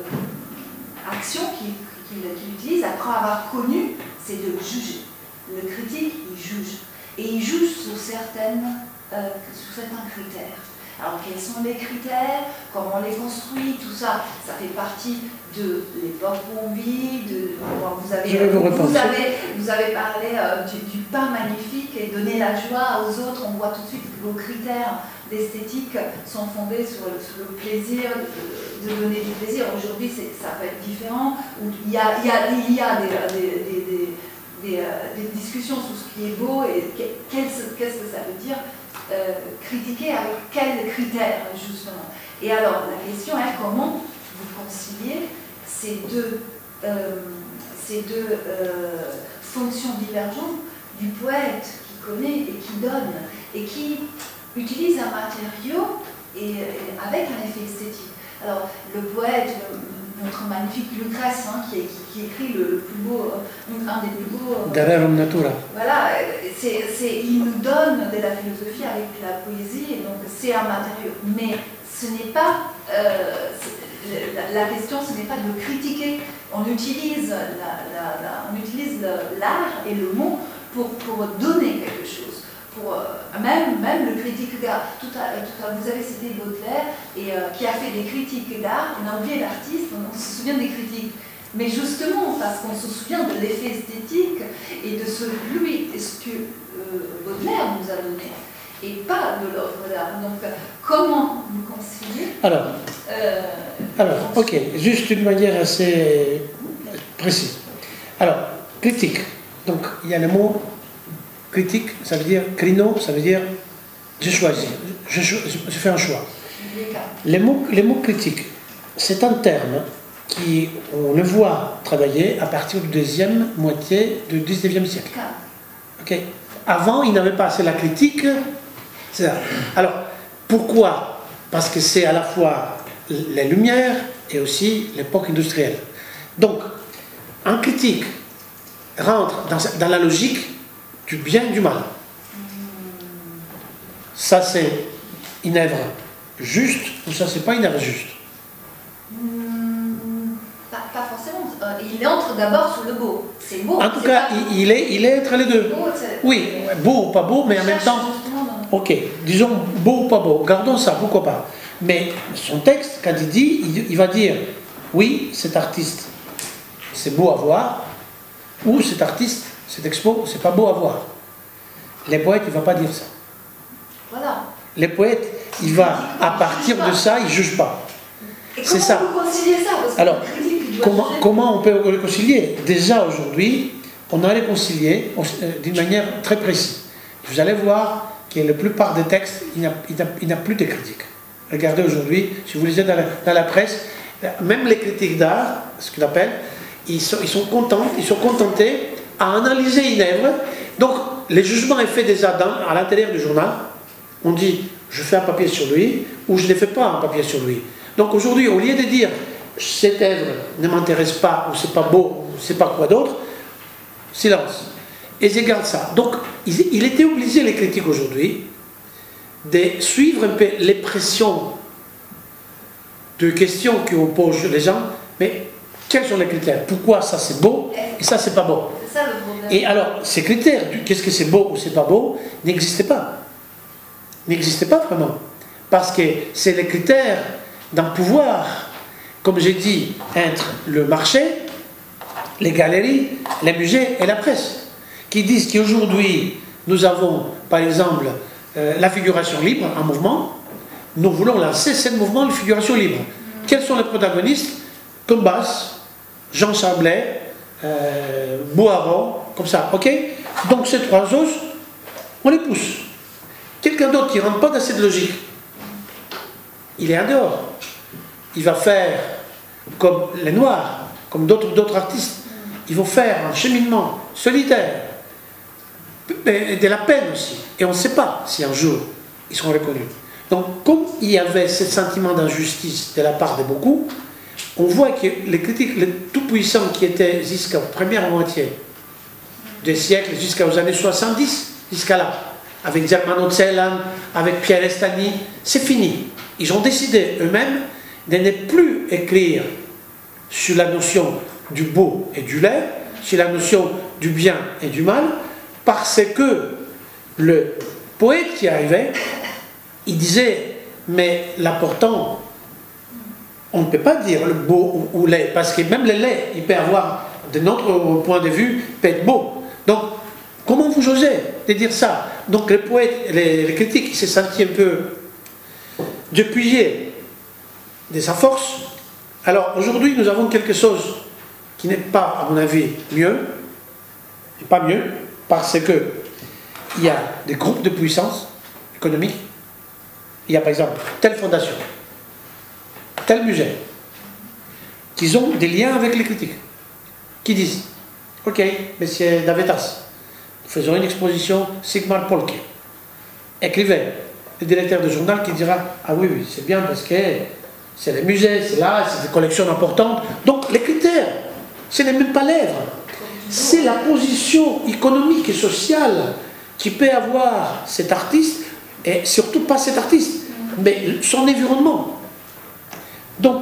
action qu'il qu'il, qu'il utilise après avoir connu, c'est de juger. Le critique, il juge. Et il juge sur, certaines, euh, sur certains critères. Alors, quels sont les critères? Comment on les construit? Tout ça, ça fait partie de l'époque où on vit. De, vous, avez, vous, vous, avez, vous avez parlé euh, du, du pain magnifique et donner la joie aux autres. On voit tout de suite que vos critères d'esthétique sont fondés sur le, sur le plaisir, de, de donner du plaisir. Aujourd'hui, ça peut être différent. Il y a, il y a, il y a des, des, des, des Des, euh, des discussions sur ce qui est beau et qu'est-ce que ça veut dire euh, critiquer avec quels critères justement. Et alors la question est comment vous conciliez ces deux, euh, ces deux euh, fonctions divergentes du poète qui connaît et qui donne et qui utilise un matériau et, et avec un effet esthétique. Alors le poète, notre magnifique Lucrèce, hein, qui, qui, qui écrit le, le plus beau, un des plus beaux... Euh, Darerum natura. Voilà, c'est, c'est, il nous donne de la philosophie avec la poésie, et donc c'est un matériau. Mais ce n'est pas... Euh, la, la question, ce n'est pas de le critiquer. On utilise la, la, la, on utilise l'art et le mot pour, pour donner quelque chose. Pour, euh, même, même le critique d'art, tout à, tout à, vous avez cité Baudelaire, et, euh, qui a fait des critiques d'art, on a oublié l'artiste, on, on se souvient des critiques. Mais justement, parce qu'on se souvient de l'effet esthétique et de ce que lui, et ce que euh, Baudelaire nous a donné, et pas de l'œuvre d'art. Donc, comment vous conciliez? Alors, euh, alors ok, juste d'une manière assez précise. Alors, critique. Donc, il y a le mot critique, ça veut dire crino, ça veut dire je choisis, je, je, je fais un choix. Les mots, les mots critiques, c'est un terme qui, on le voit travailler à partir du deuxième moitié du dix-neuvième siècle. Okay. Avant, il n'avait pas assez la critique. Ça. Alors, pourquoi? Parce que c'est à la fois les Lumières et aussi l'époque industrielle. Donc, un critique rentre dans, dans la logique du bien et du mal. Ça, c'est une œuvre juste ou ça, c'est pas une œuvre juste? Pas, pas forcément. Euh, il entre d'abord sur le beau. C'est beau. En tout cas, il, il, est, il est entre les deux. Beau, oui, beau ou pas beau, mais en même temps... Ok, disons beau ou pas beau, gardons ça, pourquoi pas. Mais son texte, quand il dit, il, il va dire, oui, cet artiste, c'est beau à voir, ou cet artiste, cet expo, c'est pas beau à voir. Les poètes, il ne va pas dire ça. Voilà. Les poètes, il va, à partir de ça, il ne juge pas. C'est ça. Comment vous conciliez ça? Parce que alors, comment, comment on peut le réconcilier? Déjà aujourd'hui, on a réconcilié d'une manière très précise. Vous allez voir que la plupart des textes, il n'y a, a plus de critiques. Regardez aujourd'hui, si vous lisez dans la, dans la presse, même les critiques d'art, ce qu'ils appellent, ils sont, ils sont contents, ils sont contentés à analyser une œuvre. Donc, le jugement est fait déjà dans, à l'intérieur du journal. On dit, je fais un papier sur lui, ou je ne fais pas un papier sur lui. Donc aujourd'hui, au lieu de dire, cette œuvre ne m'intéresse pas, ou c'est pas beau, ou c'est pas quoi d'autre, silence. Et je garde ça. Donc, il, il était obligé, les critiques aujourd'hui, de suivre un peu les pressions de questions qu'on pose les gens, mais quels sont les critères? Pourquoi ça c'est beau et ça c'est pas beau? C'est ça le problème. Et alors, ces critères, qu'est-ce que c'est beau ou c'est pas beau, n'existaient pas. N'existaient pas vraiment. Parce que c'est les critères d'un pouvoir, comme j'ai dit, entre le marché, les galeries, les musées et la presse, qui disent qu'aujourd'hui, nous avons, par exemple, euh, la figuration libre, un mouvement, nous voulons lancer ce mouvement de figuration libre. Mmh. Quels sont les protagonistes? Combas, Jean Chablais, euh, Boiron, comme ça, ok? Donc ces trois os, on les pousse. Quelqu'un d'autre qui ne rentre pas dans cette logique, il est en dehors. Il va faire comme les Noirs, comme d'autres d'autres artistes. Ils vont faire un cheminement solitaire, de la peine aussi. Et on ne sait pas si un jour ils seront reconnus. Donc, comme il y avait ce sentiment d'injustice de la part de beaucoup, on voit que les critiques, les tout-puissants qui étaient jusqu'à la première moitié des siècles, jusqu'aux années soixante-dix, jusqu'à là, avec Germano Celan, avec Pierre Estany, c'est fini. Ils ont décidé eux-mêmes de ne plus écrire sur la notion du beau et du laid, sur la notion du bien et du mal, parce que le poète qui arrivait, il disait, mais l'important, on ne peut pas dire le beau ou, ou laid, parce que même le laid, il peut avoir, de notre point de vue, peut être beau. Donc, comment vous osez de dire ça? Donc les poètes, les, les critiques, il s'est senti un peu dépouillé de sa force. Alors aujourd'hui, nous avons quelque chose qui n'est pas, à mon avis, mieux, et pas mieux, parce que il y a des groupes de puissance économique. Il y a par exemple telle fondation, tel musée, qui ont des liens avec les critiques, qui disent, ok, monsieur Davetas, nous faisons une exposition Sigmar Polke. Écrivez, le directeur du journal qui dira, ah oui, oui, c'est bien parce que c'est les musées, c'est là, c'est des collections importantes. Donc les critères, ce n'est même pas l'œuvre, c'est la position économique et sociale qui peut avoir cet artiste, et surtout pas cet artiste, mais son environnement. Donc,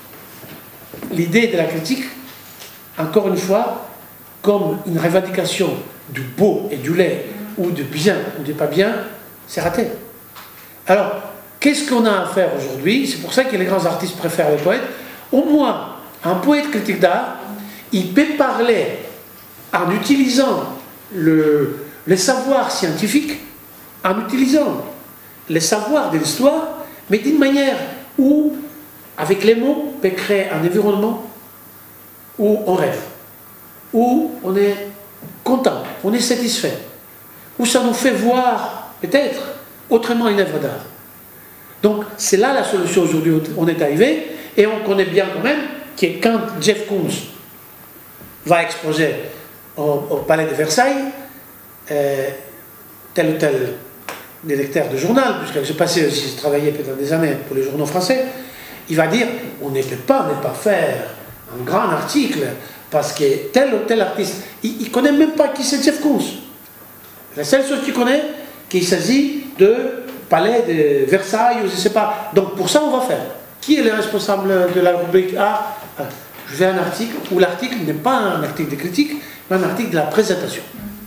l'idée de la critique, encore une fois, comme une revendication du beau et du laid, ou du bien ou du pas bien, c'est raté. Alors, qu'est-ce qu'on a à faire aujourd'hui? C'est pour ça que les grands artistes préfèrent les poètes. Au moins, un poète critique d'art, il peut parler en utilisant le, le savoir scientifique, en utilisant les savoirs de l'histoire, mais d'une manière où, avec les mots, on peut créer un environnement où on rêve, où on est content, on est satisfait, où ça nous fait voir, peut-être, autrement une œuvre d'art. Donc, c'est là la solution aujourd'hui où on est arrivé, et on connaît bien quand même que quand Jeff Koons va exposer au, au Palais de Versailles, euh, tel ou tel directeur de journal, puisque j'ai passé aussi, j'ai travaillé pendant des années pour les journaux français, il va dire, on ne peut pas ne pas faire un grand article, parce que tel ou tel artiste, il ne connaît même pas qui c'est Jeff Koons. La seule chose qu'il connaît, qu'il s'agit de Palais de Versailles, ou je ne sais pas. Donc pour ça, on va faire. Qui est le responsable de la rubrique A? Je fais un article où l'article n'est pas un article de critique, mais un article de la présentation.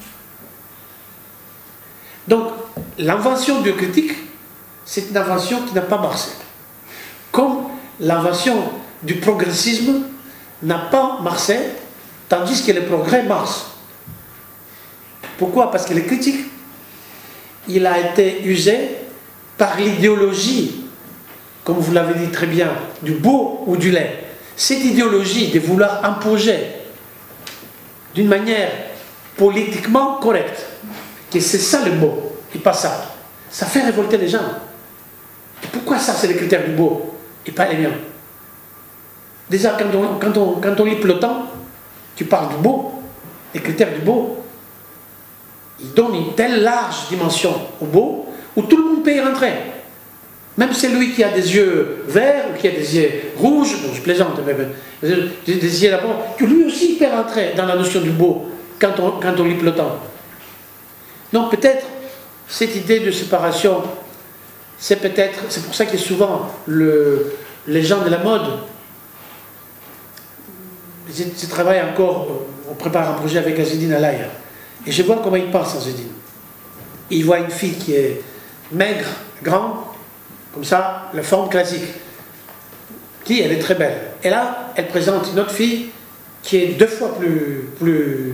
Donc, l'invention de critique, c'est une invention qui n'a pas marché. Comme l'invention du progressisme n'a pas marché, tandis que le progrès marche. Pourquoi? Parce que le critique, il a été usé par l'idéologie, comme vous l'avez dit très bien, du beau ou du laid. Cette idéologie de vouloir imposer d'une manière politiquement correcte, que c'est ça le beau, et pas ça. Ça fait révolter les gens. Et pourquoi ça, c'est le critère du beau, et pas les miens? Déjà, quand on, quand on, quand on lit Plotin, tu parles du beau, les critères du beau, il donne une telle large dimension au beau, où tout le monde peut y rentrer. Même celui qui a des yeux verts, ou qui a des yeux rouges, bon, je plaisante, mais, mais, des yeux là-bas, que lui aussi peut rentrer dans la notion du beau, quand on, quand on lit Plotin. Donc peut-être, cette idée de séparation, c'est peut-être, c'est pour ça que souvent, le, les gens de la mode, je, je travaille encore, on prépare un projet avec Azedine Alaya, et je vois comment il pense, Azedine. Il voit une fille qui est maigre, grande, comme ça, la forme classique, qui, elle est très belle. Et là, elle présente une autre fille qui est deux fois plus, plus,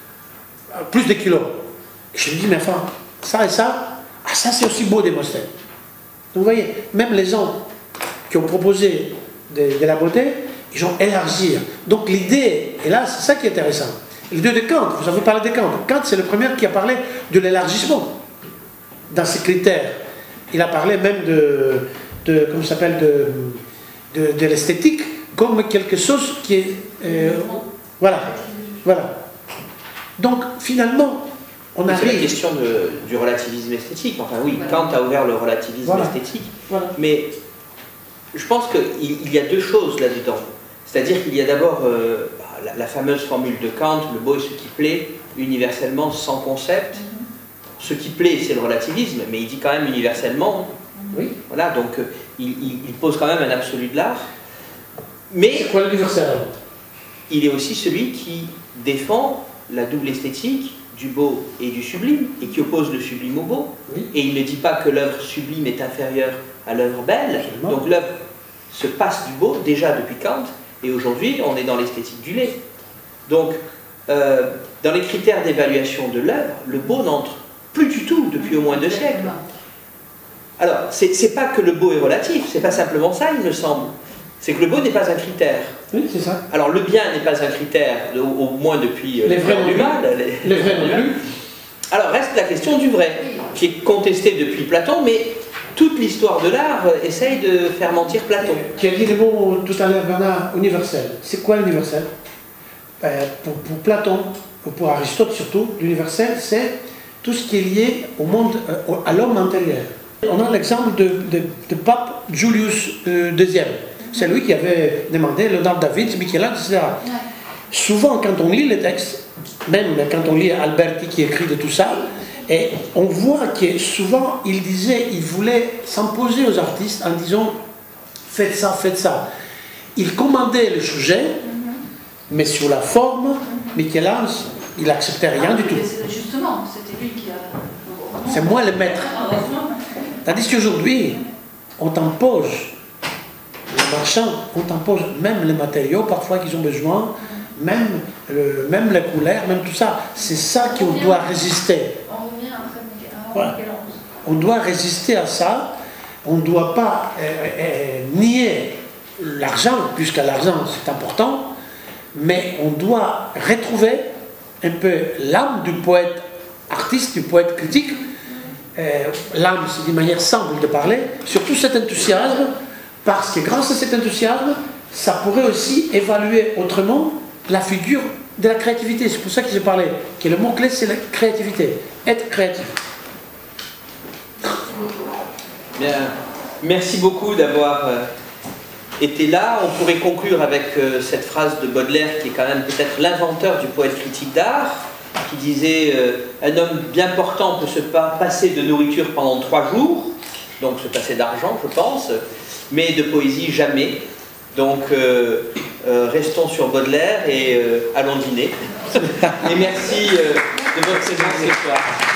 plus de kilos. Et je lui dis, mais enfin, ça et ça, ah, ça c'est aussi beau Démosthène. Donc vous voyez, même les gens qui ont proposé de, de la beauté, ils ont élargi. Donc l'idée, et là, c'est ça qui est intéressant. L'idée de Kant, vous avez parlé de Kant. Kant, c'est le premier qui a parlé de l'élargissement dans ses critères. Il a parlé même de, de comment ça s'appelle, de, de, de l'esthétique comme quelque chose qui est... Euh, voilà, voilà. Donc, finalement, on arrive... C'est la question de, du relativisme esthétique. Enfin oui, voilà. Kant a ouvert le relativisme voilà. esthétique. Voilà. Mais je pense qu'il il y a deux choses là-dedans. C'est-à-dire qu'il y a d'abord euh, la, la fameuse formule de Kant, le beau est ce qui plaît, universellement, sans concept. Ce qui plaît, c'est le relativisme, mais il dit quand même universellement. Oui. Voilà, donc euh, il, il, il pose quand même un absolu de l'art. Mais c'est quoi l'universel? Il est aussi celui qui défend la double esthétique du beau et du sublime, et qui oppose le sublime au beau. Oui. Et il ne dit pas que l'œuvre sublime est inférieure à l'œuvre belle. Absolument. Donc l'œuvre se passe du beau, déjà depuis Kant, et aujourd'hui, on est dans l'esthétique du laid. Donc, euh, dans les critères d'évaluation de l'œuvre, le beau n'entre plus du tout depuis au moins deux siècles. Alors, c'est pas que le beau est relatif, c'est pas simplement ça, il me semble. C'est que le beau n'est pas un critère. Oui, c'est ça. Alors, le bien n'est pas un critère, au, au moins depuis les vrais du mal. Les, les vrais non plus. Alors, reste la question du vrai, qui est contestée depuis Platon, mais toute l'histoire de l'art essaye de faire mentir Platon. Tu as dit le mot tout à l'heure, Bernard, universel. C'est quoi l'universel? euh, pour, pour Platon, ou pour Aristote surtout, l'universel, c'est tout ce qui est lié au monde, euh, à l'homme intérieur. On a l'exemple de, de, de pape Julius euh, deuxième. C'est lui qui avait demandé Léonard da Vinci, Michel-Ange, et cetera. Ouais. Souvent, quand on lit les textes, même quand on lit Alberti qui écrit de tout ça, et on voit que souvent, il disait, il voulait s'imposer aux artistes en disant « faites ça, faites ça ». Il commandait le sujet, mm-hmm. mais sur la forme, mm-hmm. Michel-Ange, il n'acceptait rien ah, du tout. Justement, c'était lui qui a... C'est moi le maître. Tandis qu'aujourd'hui, on t'impose, les marchands, on t'impose même les matériaux parfois qu'ils ont besoin, même, euh, même les couleurs, même tout ça. C'est ça qu'on doit résister. On revient après voilà. On doit résister à ça. On ne doit pas euh, euh, nier l'argent, puisque l'argent c'est important, mais on doit retrouver un peu l'âme du poète artiste, du poète critique. Euh, l'âme, c'est une manière simple de parler, surtout cet enthousiasme, parce que grâce à cet enthousiasme, ça pourrait aussi évaluer autrement la figure de la créativité. C'est pour ça que j'ai parlé, que le mot-clé c'est la créativité, être créatif. Bien. Merci beaucoup d'avoir euh, été là. On pourrait conclure avec euh, cette phrase de Baudelaire qui est quand même peut-être l'inventeur du poète critique d'art, qui disait euh, un homme bien portant peut se pa passer de nourriture pendant trois jours, donc se passer d'argent je pense, mais de poésie jamais. Donc euh, euh, restons sur Baudelaire et euh, allons dîner. Et merci euh, de votre présence ce soir.